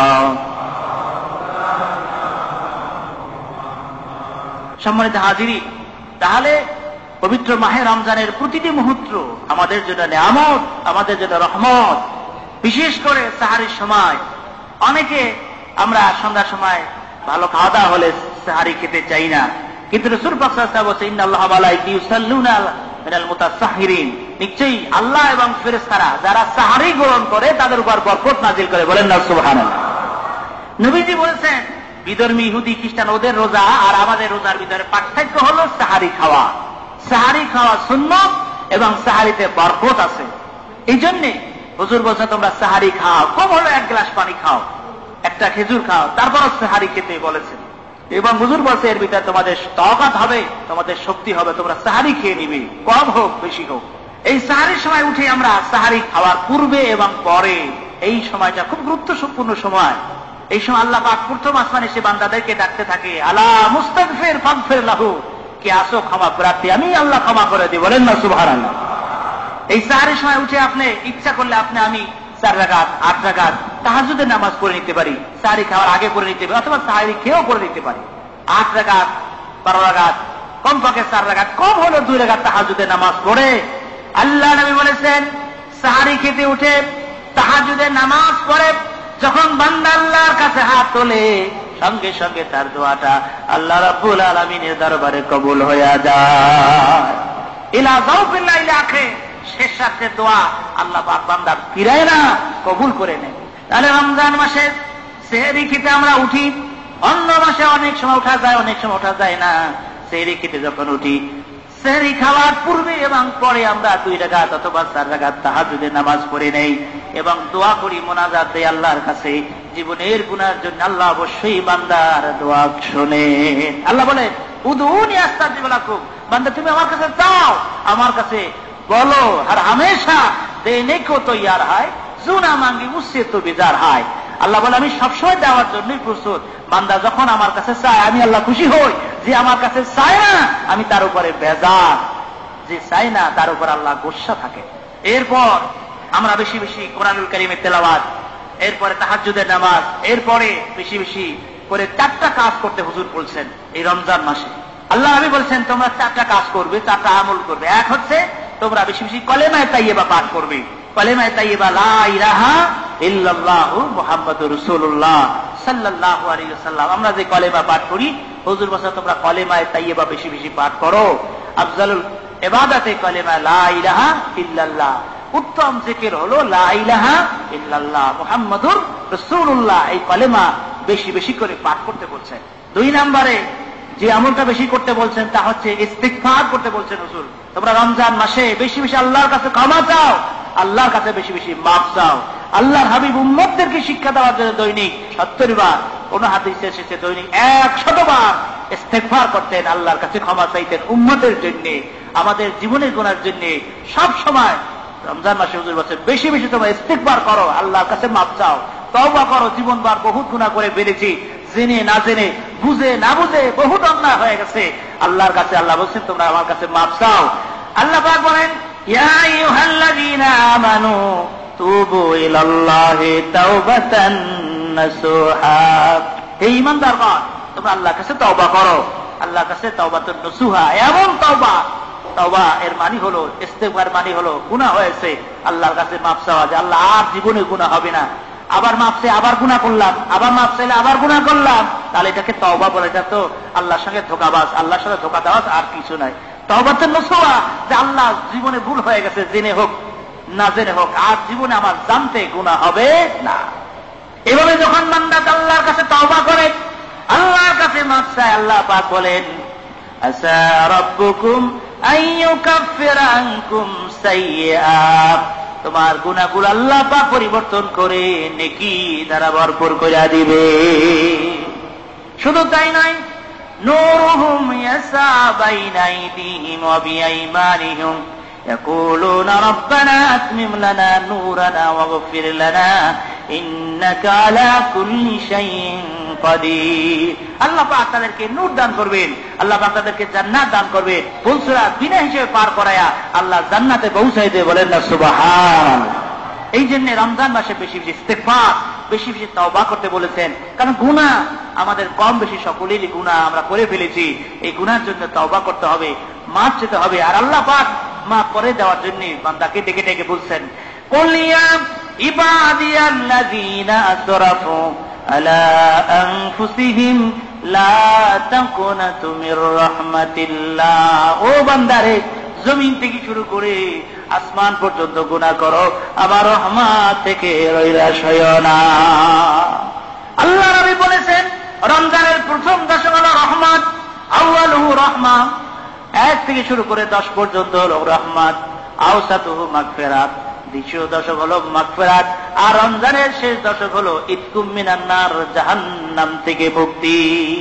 সম্মানিত হাজিরি, তাহলে পবিত্র মাহে রমজানের প্রতিটি মুহূর্ত আমাদের জন্য নিয়ামত, আমাদের জন্য রহমত। বিশেষ করে সাহারির সময় অনেকে আমরা সন্ধ্যার সময় ভালো খাওয়া দাওয়া হলে সাহারি খেতে চাই না, কিন্তু রাসূল পাক সাল্লাল্লাহু আলাইহি ওয়াসাল্লাম বলেছেন ইন্নাল্লাহা ওয়া মালাইকাতুহু ইউসাল্লুনা মিনাল মুতাসাহহিরিন, নিশ্চয়ই আল্লাহ এবং ফেরেশতারা যারা সাহারি গ্রহণ করে তাদের উপর বরকত নাজিল করে। বলেন না সুবহানাল্লাহ। নবীজি বলেছেন বিধর্মী ইহুদি খ্রিস্টান ওদের রোজা আর আমাদের রোজার ভিতরে পার্থক্য হলো সাহারি খাওয়া। সাহারি খাওয়া সুন্নত এবং সাহারিতে বরকত আছে। এই জন্যে হুজুর বলছে তোমরা সাহারি খাও, কম হলো এক গ্লাস পানি খাও, একটা খেজুর খাও, তারপর সাহারি খেতে বলেছেন। এবং হুজুর বলছে এর ভিতরে তোমাদের তাকাত হবে, তোমাদের শক্তি হবে, তোমরা সাহারি খেয়ে নিবে, কম হোক বেশি হোক। এই সাহারির সময় উঠে আমরা সাহারি খাওয়ার পূর্বে এবং পরে, এই সময়টা খুব গুরুত্বপূর্ণ সময়। এই সময় আল্লাহ পাক প্রথম আসমানে এসে বান্দাদেরকে ডাকতে থাকে, আলা মুস্তাগফির ফাগফির লাহু, কে আসো ক্ষমা প্রার্থী, আমি আল্লাহ ক্ষমা করে দিই। বলেন না সুবহানাল্লাহ। এই সাহারির সময় উঠে আপনি ইচ্ছা করলে আপনি আমি চার রাকাত আট রাকাত তাহাজ্জুদের নামাজ পড়ে নিতে পারি, সাহারি খাওয়ার আগে পড়ে নিতে পারি, অথবা সাহারি খেয়েও পড়ে নিতে পারি। আট রাকাত বারো রাকাত কমপক্ষে চার রাকাত, কম হলো দুই রাকাত তাহাজ্জুদের নামাজ পড়ে। আল্লাহ নবী বলেছেন সাহারি খেতে উঠে তাহাজ্জুদের নামাজ পড়ে যখন বান্দা আল্লাহর কাছে হাত তোলে, সঙ্গে সঙ্গে তার দোয়াটা আল্লাহ রাব্বুল আলামিনের দরবারে কবুল হয়ে যায়। ইলা যাওফিল লাইলি আখে, শেষ রাতের দোয়া আল্লাহ পাক বান্দার ফিরায় না, কবুল করে নেয়। তাহলে রমজান মাসে সেহরি খেতে আমরা উঠি, অন্য মাসে অনেক সময় ওঠা যায়, অনেক সময় ওঠা যায় না। সেহরি খেতে যখন উঠি, সেহরি খাওয়ার পূর্বে এবং পরে আমরা দুই রাকাত অথবা চার রাকাত তাহাজ্জুদের নামাজ পড়ে নেই এবং দোয়া করি, মোনাজাত দেই আল্লাহর কাছে জীবনের গুনার জন্য। আল্লাহ অবশ্যই বান্দার দোয়া শোনেন। আল্লাহ বলেন উদউনি আস্তাজিব লাকুম, বান্দা তুমি আমার কাছে চাও, আমার কাছে বলো, আর হামেশা দেনে কো তৈয়ার হয়, জুনা মাঙ্গি উসসে তো বেজার হয়। আল্লাহ বলে আমি সবসময় দেওয়ার জন্যই প্রস্তুত। বান্দা যখন আমার কাছে চায় আমি আল্লাহ খুশি হই, যে আমার কাছে চায় না আমি তার উপরে বেজার, যে চায় না তার উপর আল্লাহ গোসা থাকে। এরপর আমরা বেশি বেশি কোরআনুল কারীমের তেলাওয়াত, এরপরে তাহাজ্জুদের নামাজ, এরপরে বেশি বেশি করে চারটা কাজ করতে হুজুর বলছেন এই রমজান মাসে। আল্লাহ নবী বলছেন তোমরা চারটা কাজ করবে, চারটা আমল করবে। এক হচ্ছে তোমরা বেশি বেশি কলেমায়ে তাইয়্যিবা পাঠ করবে। কলেমায়ে তাইয়্যিবা লা ইলাহা ইল্লাল্লাহু মুহাম্মাদুর রাসূলুল্লাহ সাল্লাল্লাহু আলাইহি ওয়াসাল্লাম, আমরা যে কলেমা পাঠ করি হুজুর বলছেন তোমরা কলেমায়ে তাইয়্যিবা বেশি বেশি পাঠ করো। আফজালুল ইবাদাতে কলেমা লা ইলাহা ইল্লাল্লাহ, উত্তম জিকির হলো লা ইলাহা ইল্লাল্লাহ মুহাম্মাদুর রাসূলুল্লাহ। এই কলেমা বেশি বেশি করে পাঠ করতে বলছেন। দুই নম্বরে যে আমলটা বেশি করতে বলছেন তা হচ্ছে ইস্তিগফার করতে বলছেন হুজুর। তোমরা রমজান মাসে বেশি বেশি আল্লাহর কাছে ক্ষমা চাও, আল্লাহর কাছে বেশি বেশি মাফ চাও। আল্লাহর হাবিব উম্মতদেরকে শিক্ষা দেওয়ার জন্য দৈনিক সত্তর বার, কোন হাদিসে এসেছে দৈনিক একশত বার ইস্তিগফার করতেন, আল্লাহর কাছে ক্ষমা চাইতেন উম্মতের জন্য, আমাদের জীবনের গুনার জন্য। সব সময় রমজান মাসে হুজুর বলছেন বেশি বেশি তোমরা ইস্তিগফার করো, আল্লাহর কাছে মাফ চাও, তওবা করো। জীবনবার বহুত গুনাহ করে ফেলেছি, জেনে না জেনে, বুঝে না বুঝে বহুত অন্যায় হয়ে গেছে। আল্লাহর কাছে আল্লাহ বলছেন তোমরা আমার কাছে মাফ চাও। আল্লাহ পাক বলেন ইয়া আইয়ুহাল্লাযীনা আমানু তুবু ইলাল্লাহি তাওবাতান নাসুহা, হে ঈমানদারগণ তোমরা আল্লাহর কাছে তওবা করো। আল্লাহর কাছে তাওবাতুন নাসুহা, এমন তওবা, তওবা এর মানে হলো ইস্তিগফার, মানে হলো গুনাহ হয়েছে আল্লাহর কাছে মাফ চাওয়া, যে আল্লাহ আর জীবনে গুনাহ হবে না। আবার মাফ চাই, আবার গুনাহ করলাম, আবার মাফ চাইলে আবার গুনাহ করলাম, তাহলে এটাকে তওবা বলে। এটা তো আল্লাহর সঙ্গে ধোঁকাবাজ, আল্লাহর সঙ্গে ধোঁকা দেওয়া আর কিছু নাই। তওবাতুন নাসুহা, যে আল্লাহ জীবনে ভুল হয়ে গেছে, জেনে হোক না জেনে হোক, আর জীবনে আমার জানতে গুনাহ হবে না। এভাবে যখন বান্দা আল্লাহর কাছে তওবা করে, আল্লাহর কাছে মাফ চায়, আল্লাহ পাক বলেন আসা রাব্বুকুম আইয়ুকাফিরা আনকুম সাইয়্যাত, তোমার গুনাহগুলো আল্লাহ পাক পরিবর্তন করে নেকি দ্বারা ভরপুর করে দিবে। শুধু তাই নয়, নূরুহুম ইয়াসা বাইনা আইদিহিম ওয়া বিআইমানিহিম ইয়াকুলুনা রাব্বানা আতমিম লানা নূরানা ওয়াগফির লানা ইন্নাকা আলা কুল্লি শাইইন কাদির। আল্লাহ পাক তাদেরকে নূর দান করবেন, আল্লাহ পাক তাদেরকে জান্নাত দান করবেন, পুলসিরাত বিনা হিসেবে পার করায়া আল্লাহ জান্নাতে পৌঁছাই দিয়ে বলেন না সুবহানাল্লাহ। এই জন্য রমজান মাসে বেশি বেশি ইস্তিগফার, বেশি বেশি তওবা করতে বলেছেন। কারণ গুনাহ আমাদের কম বেশি সকলেরই গুনাহ আমরা করে ফেলেছি, এই গুনাহের জন্য তওবা করতে হবে, মাফ চেতে হবে। আর আল্লাহ পাক মাফ করে দেওয়ার জন্য বান্দাকে ডেকে ডেকে বলছেন কুল ইয়া ইবাদিয়াল্লাযীনা আসরাফু আলা আনফুসিহিম লা তাকুনাতু মির রাহমাতিল্লাহ, ও বান্দারে জমিন থেকে শুরু করে আসমান পর্যন্ত গুনাহ করো, আমার রহমত থেকে নৈরাশ হইও না। আল্লাহ নবী বলেছেন রমজানের প্রথম দশক হলো রহমত, আউয়ালুহু রাহমা, এক থেকে শুরু করে দশ পর্যন্ত হলো রহমত, আওসাতুহু মাগফিরাত, দ্বিতীয় দশক হলো মাগফিরাত, আর রমজানের শেষ দশক হলো ইতকুম মিনান নার, জাহান্নাম থেকে মুক্তি।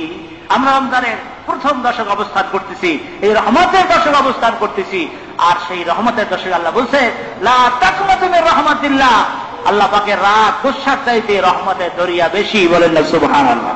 আমরা রমজানের প্রথম দশক অবস্থান করতেছি, এই রহমতের দশক অবস্থান করতেছি। আর সেই রহমতের দশক আল্লাহ বলছে লা তাকনাতু মির রাহমাতিল্লাহ, আল্লাহ পাকের রাত গুসার চাইতে রহমতের দরিয়া বেশি, বলেন না সুবহানাল্লাহ।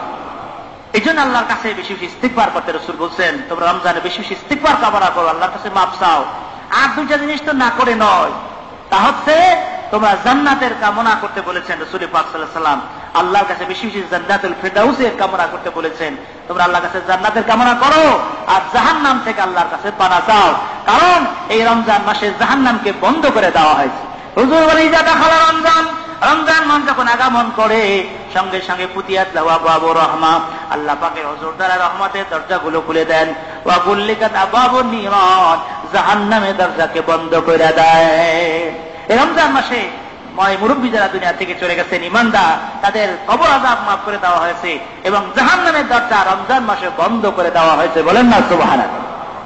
এই জন্য আল্লাহর কাছে বেশি বেশি ইস্তিগফার করতে রাসূল বলছেন তোমরা রমজানে বেশি বেশি ইস্তিগফার কামনা করো, আল্লাহর কাছে মাফ চাও। আর দুইটা জিনিস তো না করে নয়, তা হচ্ছে তোমরা জান্নাতের কামনা করতে বলেছেন রাসূল পাক সাল্লাল্লাহু আলাইহি ওয়াসাল্লাম, আল্লাহর কাছে বেশি বেশি জান্নাতুল ফিরদাউসের কামনা করতে বলেছেন। তোমরা আল্লাহর কাছে জান্নাতের কামনা করো আর জাহান্নাম থেকে আল্লাহর কাছে পানা চাও, কারণ এই রমজান মাসে জাহান্নামকে বন্ধ করে দেওয়া হয়েছে। হুজুর বলে ইজা দাখালা রমজান, রমজান মাস যখন আগমন করে সঙ্গে সঙ্গে ফুতিয়াত লাহু আবওয়াবুর রাহমা, আল্লাহ পাকের হুজুর দ্বারা রহমতের দরজাগুলো খুলে দেন, ওয়া গুল্লিকাত আবওয়াবুন নিরান, জাহান্নামের দরজাকে বন্ধ করে দেয়। এই রমজান মাসে ময় মুরব্বী যারা দুনিয়া থেকে চলে গেছেন ইমানদার, তাদের কবর আযাব মাফ করে দেওয়া হয়েছে এবং জাহান্নামের দরজা রমজান মাসে বন্ধ করে দেওয়া হয়েছে, বলেন না সুবহানাল্লাহ।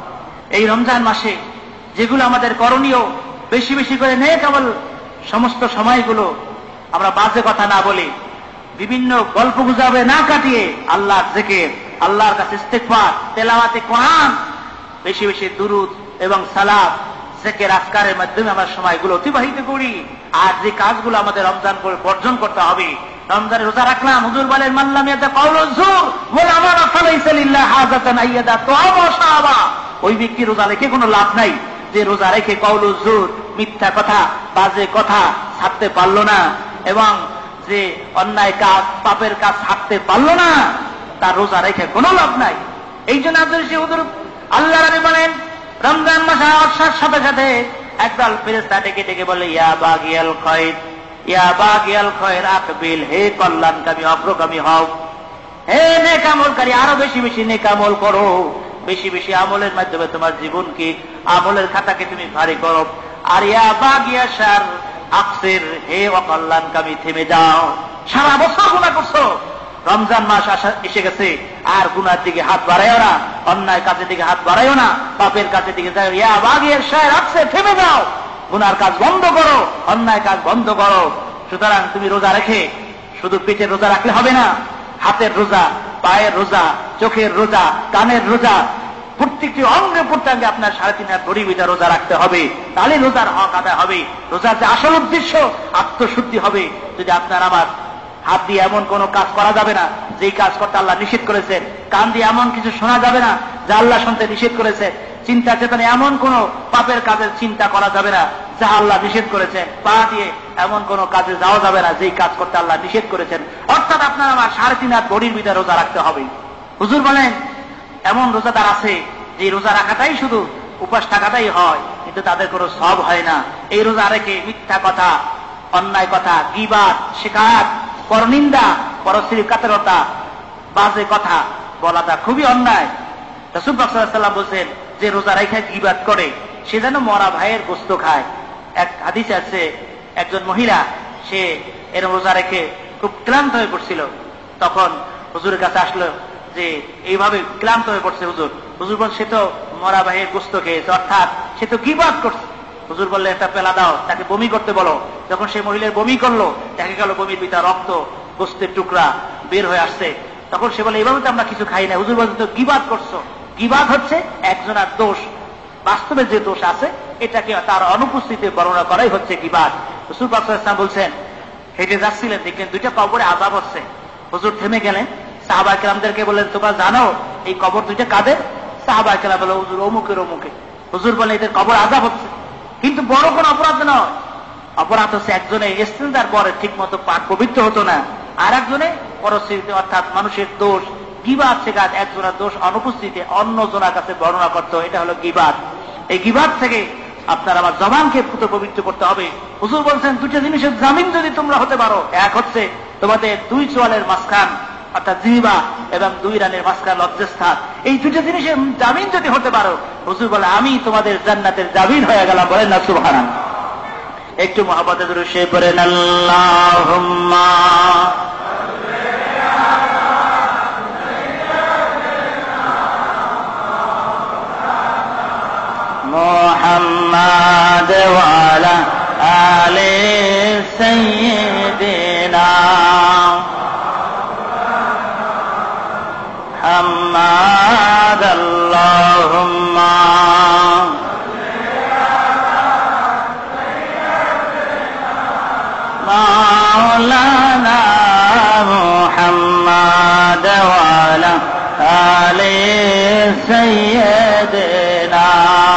এই রমজান মাসে যেগুলো আমাদের করণীয়, বেশি বেশি করে নেক আমল, সমস্ত সময়গুলো আমরা বাজে কথা না বলে, বিভিন্ন গল্প গুজবে না কাটিয়ে আল্লাহর জিকির, আল্লাহর কাছে ইস্তিগফার, তেলাওয়াতে কোরআন, বেশি বেশি দুরূদ এবং সালাত, জিকির আজকারের মাধ্যমে আমরা সময়গুলো অতিবাহিত করি। আর যে কাজগুলো আমাদের রমজান করে বর্জন করতে হবে, রমজানে রোজা রাখলাম, হুজুর বলেন মাল্লাম ইয়াদা কাউলুজ যুর ওয়াল আমানা ফালাইসা লিল্লাহি হাজাতান আইয়াদা তুআমা শাবা, ওই ব্যক্তি রোজা রেখে কোনো লাভ নাই যে রোজা রেখে কাউলুজ যুর, মিথ্যা কথা, বাজে কথা ছাড়তে পারলো না, এবং যে অন্যায় কাজ, পাপের কাজ ছাড়তে পারলো না, তার রোজা রেখে কোনো লাভ নাই। এই জন্য হুজুর আল্লাহ নবী বলেন রমজান মাসে আসার সাথে সাথে একদল ফেরেশতা ডেকে ডেকে বলে ইয়া বাগিয়াল খায়র, ইয়া বাগিয়াল খায়র আকবিল, হে কল্যাণকামী অগ্রগামী হও, হে নেক আমলকারী আরো বেশি বেশি নেক আমল করো, বেশি বেশি আমলের মাধ্যমে তোমার জীবনকে, আমলের খাতাকে তুমি ভারী করো। আর ইয়া বাগিয়া শার আকসির, হে অকল্যাণকামী থেমে যাও। সারা বছর গুনাহ করছো, রমজান মাস আসা এসে গেছে, আর গুনার দিকে হাত বাড়াইও না, অন্যায় কাজের দিকে হাত বাড়াইও না, পাপের কাজের দিকে বাঘের সায় রাখছে, থেমে যাও, গুনার কাজ বন্ধ করো, অন্যায় কাজ বন্ধ করো। সুতরাং তুমি রোজা রেখে শুধু পেটের রোজা রাখলে হবে না, হাতের রোজা, পায়ের রোজা, চোখের রোজা, কানের রোজা, প্রত্যেকটি অঙ্গে প্রত্যঙ্গে আপনার সাড়ে তিন হাত ঘড়ি বিটা রোজা রাখতে হবে, তাহলে রোজার হক আদায় হবে। রোজার যে আসল উদ্দেশ্য আত্মশুদ্ধি হবে। যদি আপনার আমার হাত দিয়ে এমন কোন কাজ করা যাবে না যেই কাজ করতে আল্লাহ নিষেধ করেছেন, কান দিয়ে এমন কিছু শোনা যাবে না যা আল্লাহ শুনতে নিষেধ করেছেন, চিন্তা চেতনে এমন কোন পাপের কাজের চিন্তা করা যাবে না যা আল্লাহ নিষেধ করেছেন, পা দিয়ে এমন কোন কাজে যাওয়া যাবে না যেই কাজ করতে আল্লাহ নিষেধ করেছেন। অর্থাৎ আপনার আমার সাড়ে তিন হাত ঘড়ির ভিতরে রোজা রাখতে হবে। হুজুর বলেন এমন রোজাদার আছে যে রোজা রাখাটাই শুধু উপাস থাকাটাই হয়, কিন্তু তাদের কোনো সব হয় না। এই রোজা রেখে মিথ্যা কথা, অন্যায় কথা, গীবাত, শিকায়ত, পরনিন্দা, পরশ্রী কাতরতা, বাজে কথা বলাটা খুবই অন্যায়। রাসূল পাক সাল্লাল্লাহু আলাইহি ওয়াসাল্লাম বলছেন যে রোজা রেখে গীবাত করে সে যেন মরা ভাইয়ের গোশত খায়। এক হাদিসে আছে একজন মহিলা সে এর রোজা রেখে খুব ক্লান্ত হয়ে পড়ছিল, তখন হুজুরের কাছে আসলো যে এইভাবে ক্লান্ত হয়ে পড়ছে হুজুর। হুজুর বল সে তো মরা ভাইয়ের গোশত খেয়েছে, অর্থাৎ সে তো গীবাত করছে। হুজুর বললে একটা পেলা দাও, তাকে বমি করতে বলো। যখন সে মহিলার বমি করলো, দেখা গেল বমির ভিতর রক্ত, গোশতের টুকরা বের হয়ে আসছে। তখন সে বলে এইভাবে তো আমরা কিছু খাই না। হুজুর বলছে তো গীবাত করছো। গীবাত হচ্ছে একজনের দোষ, বাস্তবে যে দোষ আছে এটাকে তার অনুপস্থিতিতে বর্ণনা করাই হচ্ছে গীবাত। রাসূল পাক সাল্লাল্লাহু আলাইহি ওয়াসাল্লাম বলছেন হেঁটে যাচ্ছিলেন, দেখলেন দুইটা কবরে আযাব হচ্ছে। হুজুর থেমে গেলেন, সাহাবায়ে কেরামদেরকে বললেন তোমরা জানো এই কবর দুইটা কাদের? সাহাবায়ে কেরাম বলল হুজুর অমুকের অমুকে। হুজুর বলে এদের কবর আযাব হচ্ছে, কিন্তু বড় কোন অপরাধ নয়। অপরাধ হচ্ছে একজনে ইস্তেনজার পরে ঠিক মতো পাক পবিত্র হতো না, আর একজনে পরশ্রীতে অর্থাৎ মানুষের দোষ, গীবাত সে কাজ একজনের দোষ অনুপস্থিতিতে অন্য জনের কাছে বর্ণনা করত, এটা হলো গীবাত। এই গীবাত থেকে আপনার আমার জবানকে পুত পবিত্র করতে হবে। হুজুর বলছেন দুইটা জিনিসের জামিন যদি তোমরা হতে পারো, এক হচ্ছে তোমাদের দুই চোয়ালের মাঝখান অর্থাৎ জিহ্বা এবং দুই রানের মাঝখান লজ্জাস্থান, এই দুটো জিনিসের জামিন যদি হতে পারো, হুজুর বলে আমি তোমাদের জান্নাতের জামিন হয়ে গেলাম। বলেন না সুবহানাল্লাহ। একটু মহব্বতে দুরূদ শরীফ পড়েন আল্লাহুম্মা মুহাম্মাদ ওয়া আলা আলি সাইয়্যিদিনা মুহাম্মাদ আল্লাহুম্মা মাওলানা মুহাম্মাদ ওয়া আলা আলি সাইয়্যিদিনা।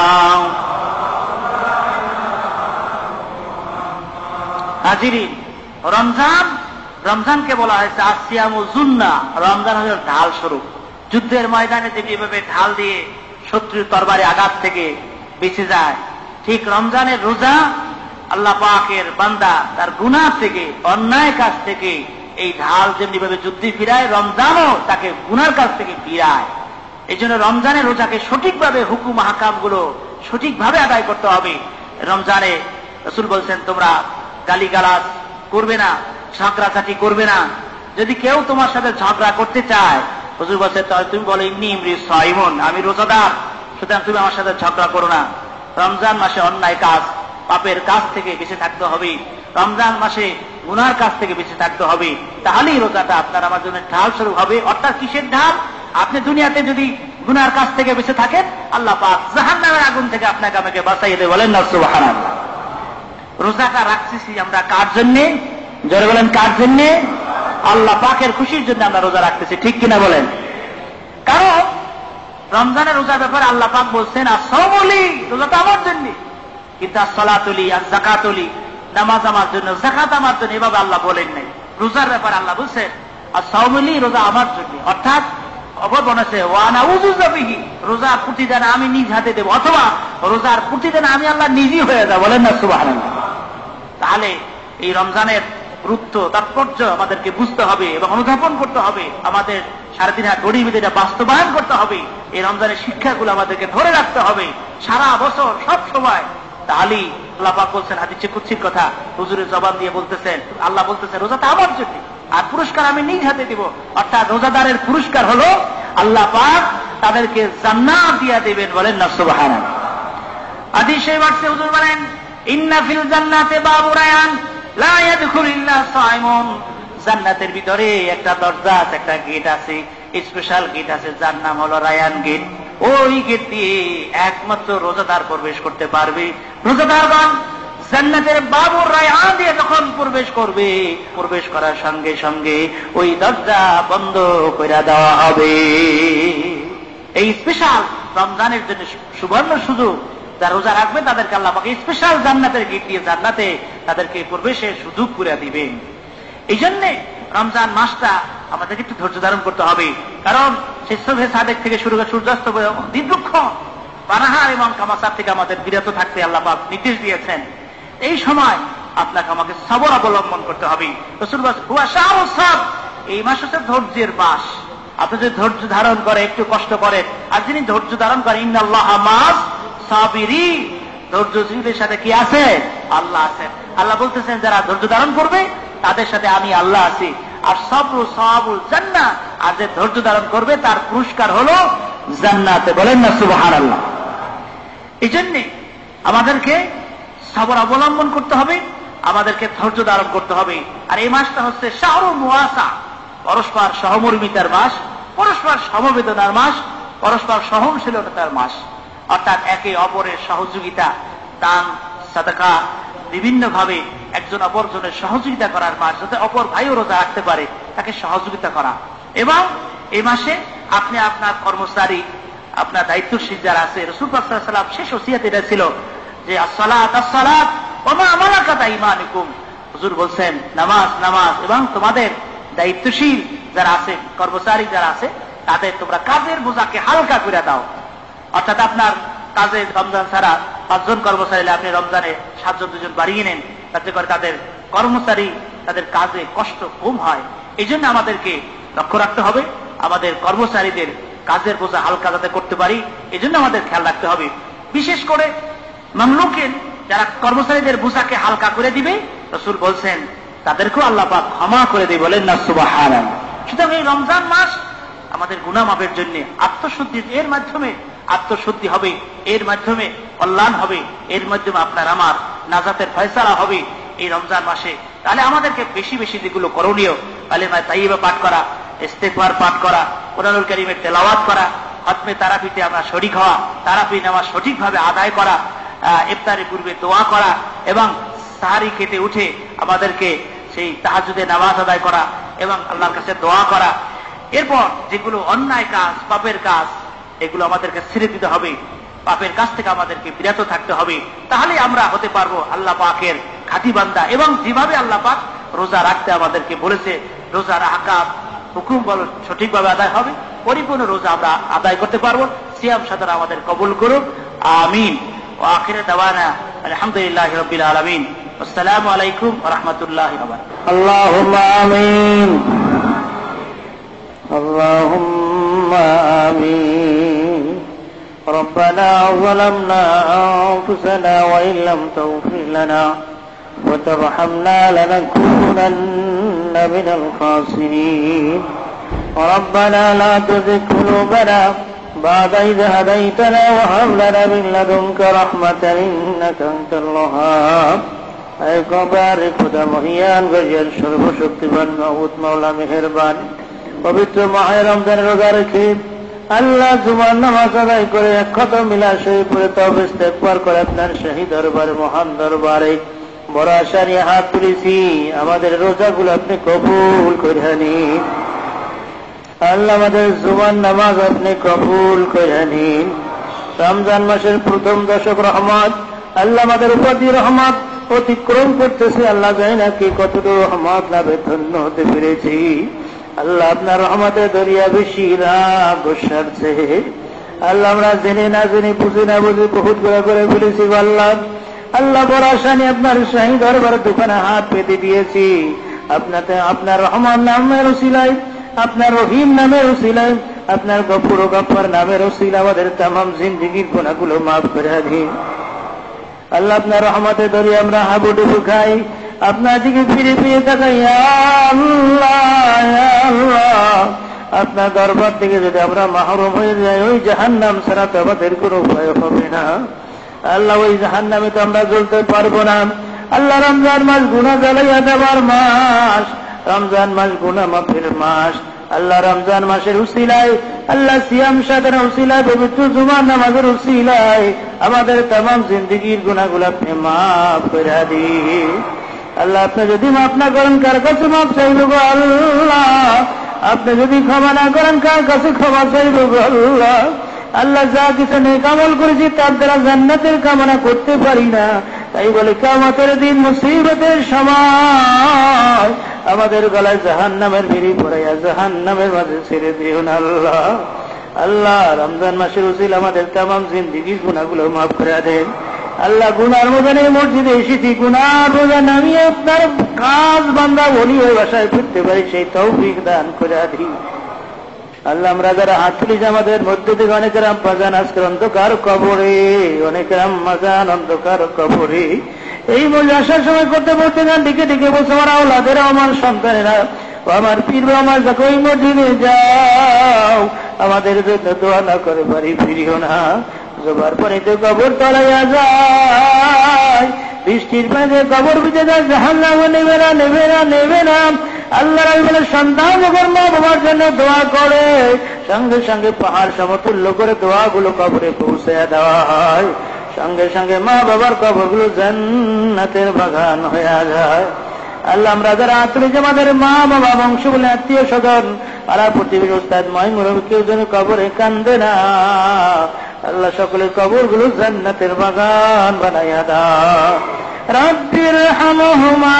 হাজিরিন, রমজান রমজানকে বলা হয়েছে আসিয়ামু জুন্না। রমজান হল ঢাল স্বরূপ। যুদ্ধের ময়দানে যেভাবে ঢাল দিয়ে শত্রুর তরবারি আঘাত থেকে বেঁচে যায়, ঠিক রমজানের রোজা আল্লাহ পাকের বান্দা তার গুনাহ থেকে, অন্যায় কাজ থেকে এই ঢাল যেমনি ভাবে যুদ্ধে ফিরায়, রমজানও তাকে গুনার কাছ থেকে ফিরায়। এই জন্য রমজানের রোজাকে সঠিকভাবে হুকুম হাকাম গুলো সঠিকভাবে আদায় করতে হবে। রমজানে রাসূল বলছেন তোমরা গালিগালাজ করবে না, ঝগড়াঝাটি করবে না। যদি কেউ তোমার সাথে ঝগড়া করতে চায়, হুজুর বলছে তাহলে তুমি বলো ইন্নী ইমরি সাইমুন, আমি রোজাদার, সুতরাং তুমি আমার সাথে ঝগড়া করো না। রমজান মাসে অন্যায় কাজ, পাপের কাজ থেকে বেঁচে থাকতে হবে। রমজান মাসে গুনার কাজ থেকে বেঁচে থাকতে হবে, তাহলেই রোজাটা আপনার আমার জন্য ঢাল স্বরূপ হবে। অর্থাৎ কিসের ঢাল? আপনি দুনিয়াতে যদি গুনার কাজ থেকে বেঁচে থাকেন, আল্লাহ পাক জাহান্নামের আগুন থেকে আপনাকে আমাকে বাঁচাইয়ে দেবে। বলেন না সুবহানাল্লাহ। রোজাটা রাখতেছি আমরা কার জন্যে? যারা বলেন কার জন্যে? আল্লাহ পাকের খুশির জন্য আমরা রোজা রাখতেছি, ঠিক কিনা বলেন? কারণ রমজানের রোজার ব্যাপারে আল্লাহ পাক বলছেন আসসাওমুলি, রোজাটা আমার জন্য, কিন্তু আসসালাতুলি আর যাকাতুলি, নামাজ আমার জন্য, যাকাত আমার জন্য, এভাবে আল্লাহ বলেন নাই। রোজার ব্যাপারে আল্লাহ বলছেন আসসাওমুলি, রোজা আমার জন্য। অর্থাৎ অবর বলেছে ওয়ানা উযুযা বিহি, রোজার প্রতিদান আমি নিজ হাতে দেব, অথবা রোজার প্রতিদান আমি আল্লাহ নিজেই হয়ে যাব। বলেন না সুবহানাল্লাহ। তাহলে এই রমজানের গুরুত্ব, তাৎপর্য আমাদেরকে বুঝতে হবে এবং অনুধাবন করতে হবে। আমাদের সাড়ে তিন হাত ঘড়ির ভিতরে এটা বাস্তবায়ন করতে হবে। এই রমজানের শিক্ষাগুলো আমাদেরকে ধরে রাখতে হবে সারা বছর সব সময়। তাহলেই আল্লাহ পাক বলছেন হাদিসে কুদসির কথা, হুজুরের জবান দিয়ে বলতেছেন, আল্লাহ বলতেছেন রোজাটা আমার জন্য। আর পুরস্কার আমি নিজ হাতে দিব। অর্থাৎ রোজাদারের পুরস্কার হলো আল্লাহ পাক তাদেরকে জান্নাত দিয়া দেবেন। বলেন না সুবহানাল্লাহ। হাদিস শরীফে আসছে, হুজুর বলেন, ইন্না ফিল জান্নাতি বাবু রায়ান লা ইয়াদখুলু ইল্লা সাইমুন। জান্নাতের ভিতরে একটা দরজা আছে, একটা গেট আছে, স্পেশাল গেট আছে, যার নাম হলো রায়ান গেট। ওই গেট দিয়ে একমাত্র রোজাদার প্রবেশ করতে পারবে। রোজাদারগণ জান্নাতের বাবুর রায়ান দিয়ে যখন প্রবেশ করবে, প্রবেশ করার সঙ্গে সঙ্গে ওই দরজা বন্ধ করে দেওয়া হবে। এই স্পেশাল রমজানের জন্য সুবর্ণ সুযোগ, যারা রোজা রাখবে তাদেরকে আল্লাহ পাক স্পেশাল জান্নাতের গেট দিয়ে জান্নাতে তাদেরকে প্রবেশের সুযোগ করে দিবেন। এই জন্য রমজান মাসটা আমাদেরকে একটু ধৈর্য ধারণ করতে হবে, কারণ সেই সুবহে সাদেক থেকে শুরু করে সূর্যাস্ত দীর্ঘক্ষণ পানাহার এবং কামাচার থেকে আমাদের বিরত থাকতে আল্লাহ পাক নির্দেশ দিয়েছেন। এই সময় আপনাকে আমাকে সবর অবলম্বন করতে হবে। রাসূল বলেন, হুয়া শাহরুস সাবর, এই মাস হচ্ছে ধৈর্যের মাস। আপনি যদি ধৈর্য ধারণ করে, একটু কষ্ট করেন, আর যিনি ধৈর্য ধারণ করেন, ইন্নাল্লাহা মা'আস সাবিরিন, ধৈর্যশীলদের সাথে কি আছে? আল্লাহ আছেন। আল্লাহ বলতেছেন যারা ধৈর্য ধারণ করবে তাদের সাথে আমি আল্লাহ আছি। আর সবরু সাওয়াবুল জান্নাহ, আর যে ধৈর্য ধারণ করবে তার পুরস্কার হলো জান্নাতে। বলেন না সুবহানাল্লাহ। এই জন্য আমাদেরকে সবর অবলম্বন করতে হবে, আমাদেরকে ধৈর্য ধারণ করতে হবে। আর এই মাসটা হচ্ছে শাহরুল মুওয়াসা, পরস্পর সহমর্মিতার মাস, পরস্পর সমবেদনার মাস, পরস্পর সহনশীলতার মাস। অর্থাৎ একে অপরের সহযোগিতা, দান, সাদাকা, বিভিন্ন ভাবে একজন অপরজনের সহযোগিতা করার মাস, যাতে অপর ভাইও রোজা রাখতে পারে তাকে সহযোগিতা করা। এবং এই মাসে আপনি আপনার কর্মচারী, আপনার দায়িত্বশীল যারা আছে, রাসূল পাক সাল্লাল্লাহু আলাইহি ওয়াসাল্লাম শেষ ওসিয়ত এটা ছিল যে আসসালাত আসসালাত ওয়া মা মালাকাত আইমানুকুম। হুজুর বলছেন নামাজ নামাজ, এবং তোমাদের দায়িত্বশীল যারা আছে, কর্মচারী যারা আছে, তাদের তোমরা কাজের বোঝাকে হালকা করে দাও। অর্থাৎ আপনার কাজে রমজান ছাড়া পাঁচজন কর্মচারী, আপনি রমজানে সাতজন দুজন বাড়িয়ে নেন, তাতে করে তাদের কর্মচারী তাদের কাজে কষ্ট কম হয়। এই জন্য আমাদেরকে লক্ষ্য রাখতে হবে, আমাদের কর্মচারীদের কাজের বোঝা হালকা যাতে করতে পারি, এই জন্য আমাদের খেয়াল রাখতে হবে। বিশেষ করে মামলুকের যারা কর্মচারীদের বোঝাকে হালকা করে দিবে, রাসূল বলছেন তাদেরকেও আল্লাহ পাক ক্ষমা করে দেবে। বলেন না সুবহানাল্লাহ। সুতরাং এই রমজান মাস আমাদের গুনাহ মাফের জন্য আত্মশুদ্ধি, এর মাধ্যমে আত্মশুদ্ধি হবে, এর মাধ্যমে কল্যাণ হবে, এর মাধ্যমে আপনার আমার নাজাতের ফয়সালা হবে এই রমজান মাসে। তাহলে আমাদেরকে বেশি বেশি যেগুলো করণীয়, কালেমা তাইয়্যিবা পাঠ করা, ইস্তেগফার পাঠ করা, কোরআনুল কারীমের তেলাওয়াত করা, খতমে তারাবিতে আমরা শরীক হওয়া, তারাবি নামাজ সঠিকভাবে আদায় করা, ইফতারের পূর্বে দোয়া করা, এবং সাহারি খেতে উঠে আমাদেরকে সেই তাহাজ্জুদের নামাজ আদায় করা এবং আল্লাহর কাছে দোয়া করা। এরপর যেগুলো অন্যায় কাজ, পাপের কাজ, এগুলো আমাদেরকে ছেড়ে দিতে হবে, পাপের কাছ থেকে আমাদেরকে বিরত থাকতে হবে। তাহলে আমরা হতে পারবো আল্লাহ পাকের খাঁটি বান্দা। এবং যেভাবে আল্লাহ পাক রোজা রাখতে আমাদেরকে বলেছে, রোজার আহকাম হুকুম বলো সঠিকভাবে আদায় হবে, পরিপূর্ণ রোজা আমরা আদায় করতে পারবো। সিয়াম সাদর আমাদের কবুল করুক, আমিন। ও আখিরে দাওয়ানা আলহামদুলিল্লাহি রাব্বিল আলামিন। আসসালামু আলাইকুম ওয়া রাহমাতুল্লাহি ওয়া বারাকাতুহু। আল্লাহুম্মা আমিন, আল্লাহুম্মা আমিন। ربنا ظلمنا أنفسنا وإن لم تغفر لنا وترحمنا لنكونن من الخاسرين. ربنا لا تزغ قلوبنا بعد إذ هديتنا وهب لنا من لدنك رحمة إنك أنت الوهاب. اے কবার খোদা মহিয়ান গরিয়ার সর্বশক্তিমান মাবুদ মাওলা মেহেরবান, পবিত্র মাহে রমজানের রোজা রেখে আল্লাহ জুমার নামাজ আদায় করে এক খতম মিলাদ শরীফ পড়ে তওবা ইস্তেগফার করে আপনার শাহী দরবারে, মহান দরবারে বড় আশা নিয়ে হাত তুলেছি। আমাদের রোজাগুলো আপনি কবুল করে নিন আল্লাহ, আমাদের জুমার নামাজ আপনি কবুল করে নিন। রমজান মাসের প্রথম দশক রহমত আল্লাহ আমাদের উপর দিয়ে রহমত অতিক্রম করতেছে। আল্লাহ জানি না কি কতটুকু রহমত লাভে ধন্য হতে পেরেছি। আল্লাহ আপনার রহমতের দরিয়া বেশি রাগ গোসারছে। আল্লাহ আমরা জেনে না জেনে, বুঝে না বুঝে বহুত করে করে ফেলেছি। আল্লাহ আল্লাহ বড় আশা নিয়ে আপনার শাহী দরবার দোকানে হাত পেতে দিয়েছি। আপনাতে আপনার রহমান নামের উসিলায়, আপনার রহিম নামের উসিলায়, আপনার গফুর ও গফফার নামের উসিলা আমাদের তামাম জিন্দেগির গুনাহগুলো মাফ করে দিন। আল্লাহ আপনার রহমতের দরিয়া আমরা হাবুডুবু খাই, আপনার দিকে ফিরে ফিরে তাকাই, আল্লাহ আল্লাহ, আপনার দরবার থেকে যদি আমরা মাহরুম হয়ে যাই, ওই জাহান্নাম ছাড়া তো আমাদের কোনো উপায় হবে না। আল্লাহ ওই জাহান্নামে তো আমরা জ্বলতে পারবো না। আল্লাহ রমজান মাস গুনাহ জ্বালাইয়া দেওয়ার মাস, রমজান মাস গুনাহ মাফের মাস। আল্লাহ রমজান মাসের উসিলায়, আল্লাহ সিয়াম সাধনার উসিলায়, পবিত্র জুমার নামাজের উসিলায় আমাদের तमाम জিন্দেগীর গুনাহগুলো আপনি মাফ করে দিন। আল্লাহ আপনি যদি মাফ না করেন কার কাছে মাফ চাইব গো আল্লাহ? আপনি যদি ক্ষমা না করেন কার কাছে ক্ষমা চাইব গো আল্লাহ? আল্লাহ যা কিছু নেক আমল করেছি তার দ্বারা জান্নাতের কামনা করতে পারি না, তাই বলে কিয়ামতের দিন মুসিবতের সময় আমাদের গলায় জাহান্নামের বিড়ি পড়াইয়া জাহান্নামের মাঝে ছেড়ে দিও না আল্লাহ। আল্লাহ রমজান মাসের উসিলা আমাদের तमाम জিন্দেগীর গুনাহগুলো মাফ করে দেন। আল্লাহ গুনার ময়দানে মসজিদে এসেছি, গুনার বোঝা নামিয়ে আপনার কাজ বান্দা বলি ওই বাসায় ফিরতে পারি, সেই তৌফিক দান করে দিন। আল্লাহ আমরা যারা হাত তুলেছি আমাদের মধ্য থেকে অনেকের আম্মাজান আজকের অন্ধকার কবরে, অনেকের আম্মাজান অন্ধকার কবরে। এই মজা আসার সময় করতে বলতে গান ডেকে ডেকে বলছে, আমার আওলাদেরা, আমার সন্তানেরা, আমার পীর আমার দেখো ওই মসজিদে যাও, আমাদের জন্য দোয়া না করে বাড়ি ফিরিও না। জবার পরে তো কবর তলাইয়া যায়, বৃষ্টির পানিতে কবর ভিজে যায়, জাহান্নামে নেবে না নেবে না নেবে না। আল্লাহ বলে সন্তান যখন মা বাবার জন্য দোয়া করে, সঙ্গে সঙ্গে পাহাড় সমতুল্য করে দোয়াগুলো কবরে পৌঁছে দেওয়া হয়, সঙ্গে সঙ্গে মা বাবার কবরগুলো জান্নাতের বাগান হয়ে যায়। আল্লাহ আমরা যারা আত্মীয় আমাদের মা বাবা বংশ বলে আত্মীয় স্বজন পাড়া প্রতিবেশী উস্তাদ ময় মুরব্বী কেউ যেন কবরে কান্দে না, আল্লাহ সকলের কবরগুলো জান্নাতের বাগান বানাইয়া দাও। রব্বির হামহুমা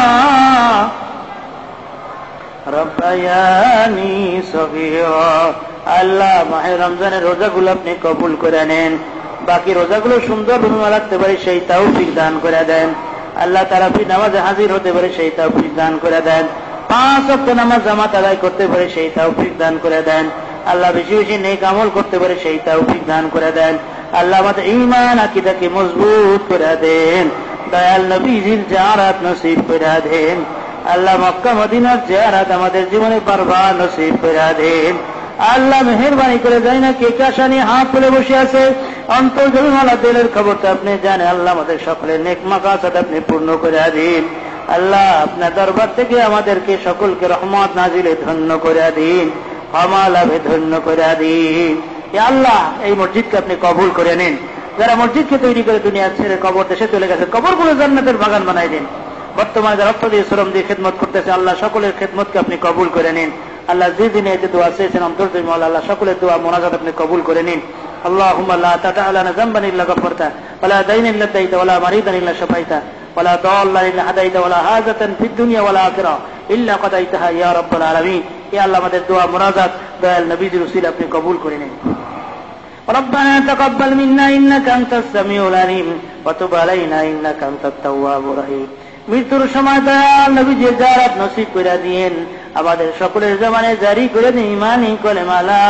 রব্বায়ানি সগীরা। আল্লাহ মাহে রমজানের রোজাগুলো আপনি কবুল করে নেন, বাকি রোজাগুলো সুন্দরভাবে রাখতে পারি সেই তৌফিক দান করে দেন। আল্লাহ তারাবি নামাজে হাজির হতে পারে সেই তৌফিক দান করে দেন। পাঁচ ওয়াক্ত নামাজ জামাত আদায় করতে পারে সেই তৌফিক দান করে দেন। আল্লাহ বেশি বেশি নেক আমল করতে পারে সেই তৌফিক দান করে দেন। আল্লাহ আমাদের ঈমান আকীদাকে মজবুত করে দেন। দয়াল নবীজির জিয়ারত নসিব করে দেন। আল্লাহ মক্কা মদিনার জিয়ারত আমাদের জীবনে বারবার নসিব করে দেন। আল্লাহ মেহেরবানি করে যায় না কে কাশা নিয়ে হাত তুলে বসে আছে, অন্তর জমিমালা দিলের খবরটা আপনি জানে। আল্লাহ আমাদের সকলের নেক মাকাসাদ আপনি পূর্ণ করে দিন। আল্লাহ আপনার দরবার থেকে আমাদেরকে সকলকে রহমত নাজিলে ধন্য করে দিন, ক্ষমা লাভে ধন্য করে দিন। আল্লাহ এই মসজিদকে আপনি কবুল করে নিন। যারা মসজিদকে তৈরি করে দুনিয়া ছেড়ে কবর দেশে চলে গেছে, কবরগুলো জান্নাতের বাগান বানাই দিন। বর্তমানে যারা অর্থ দিয়ে শ্রম দিয়ে খেদমত করতেছে, আল্লাহ সকলের খেদমতকে আপনি কবুল করে নিন। আল্লাহ যে দিনে এতে দোয়া চেয়েছেন অন্তর্জয় মহল, আল্লাহ সকলের দোয়া মোনাজাত আপনি কবুল করে নিন। اللهم لا تدع لنا ذنبا الا غفرته ولا دينا الا اديته ولا مريضا الا شفيته ولا ضالا الا هديته ولا حاجة في الدنيا والاخره الا قضيتها يا رب العالمين। يا الله আমাদের দোয়া মোনাজাত দয়াল নবীজির উসিলা আপনি কবুল করে নিন। ربنا تقبل منا انك انت السميع العليم وتب علينا انك انت التواب الرحيم। মৃত্যুর সময় দয়াল নবীজির জিয়ারত নসিব করে দিয়েন, আমাদের সকলের জবানে জারি করে দিন ঈমানি কলেমা লা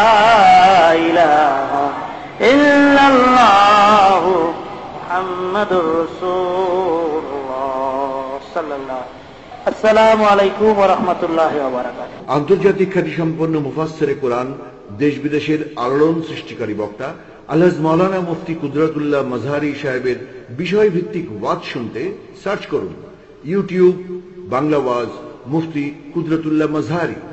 ইলাহা ইল্লাল্লাহু মুহাম্মাদুর রাসূলুল্লাহ সাল্লাল্লাহু আলাইহি। আসসালামু আলাইকুম ওয়া রাহমাতুল্লাহি ওয়া বারাকাতুহু। আন্তর্জাতিক খ্যাতিসম্পন্ন মুফাসসিরে কোরআন, দেশ বিদেশের আলোড়ন সৃষ্টিকারী বক্তা আলহাজ মাওলানা মুফতি কুদরতুল্লাহ মাজহারি সাহেবের বিষয় ভিত্তিক ওয়াজ শুনতে সার্চ করুন ইউটিউব বাংলা ওয়াজ মুফতি কুদরতুল্লাহ মাজহারি।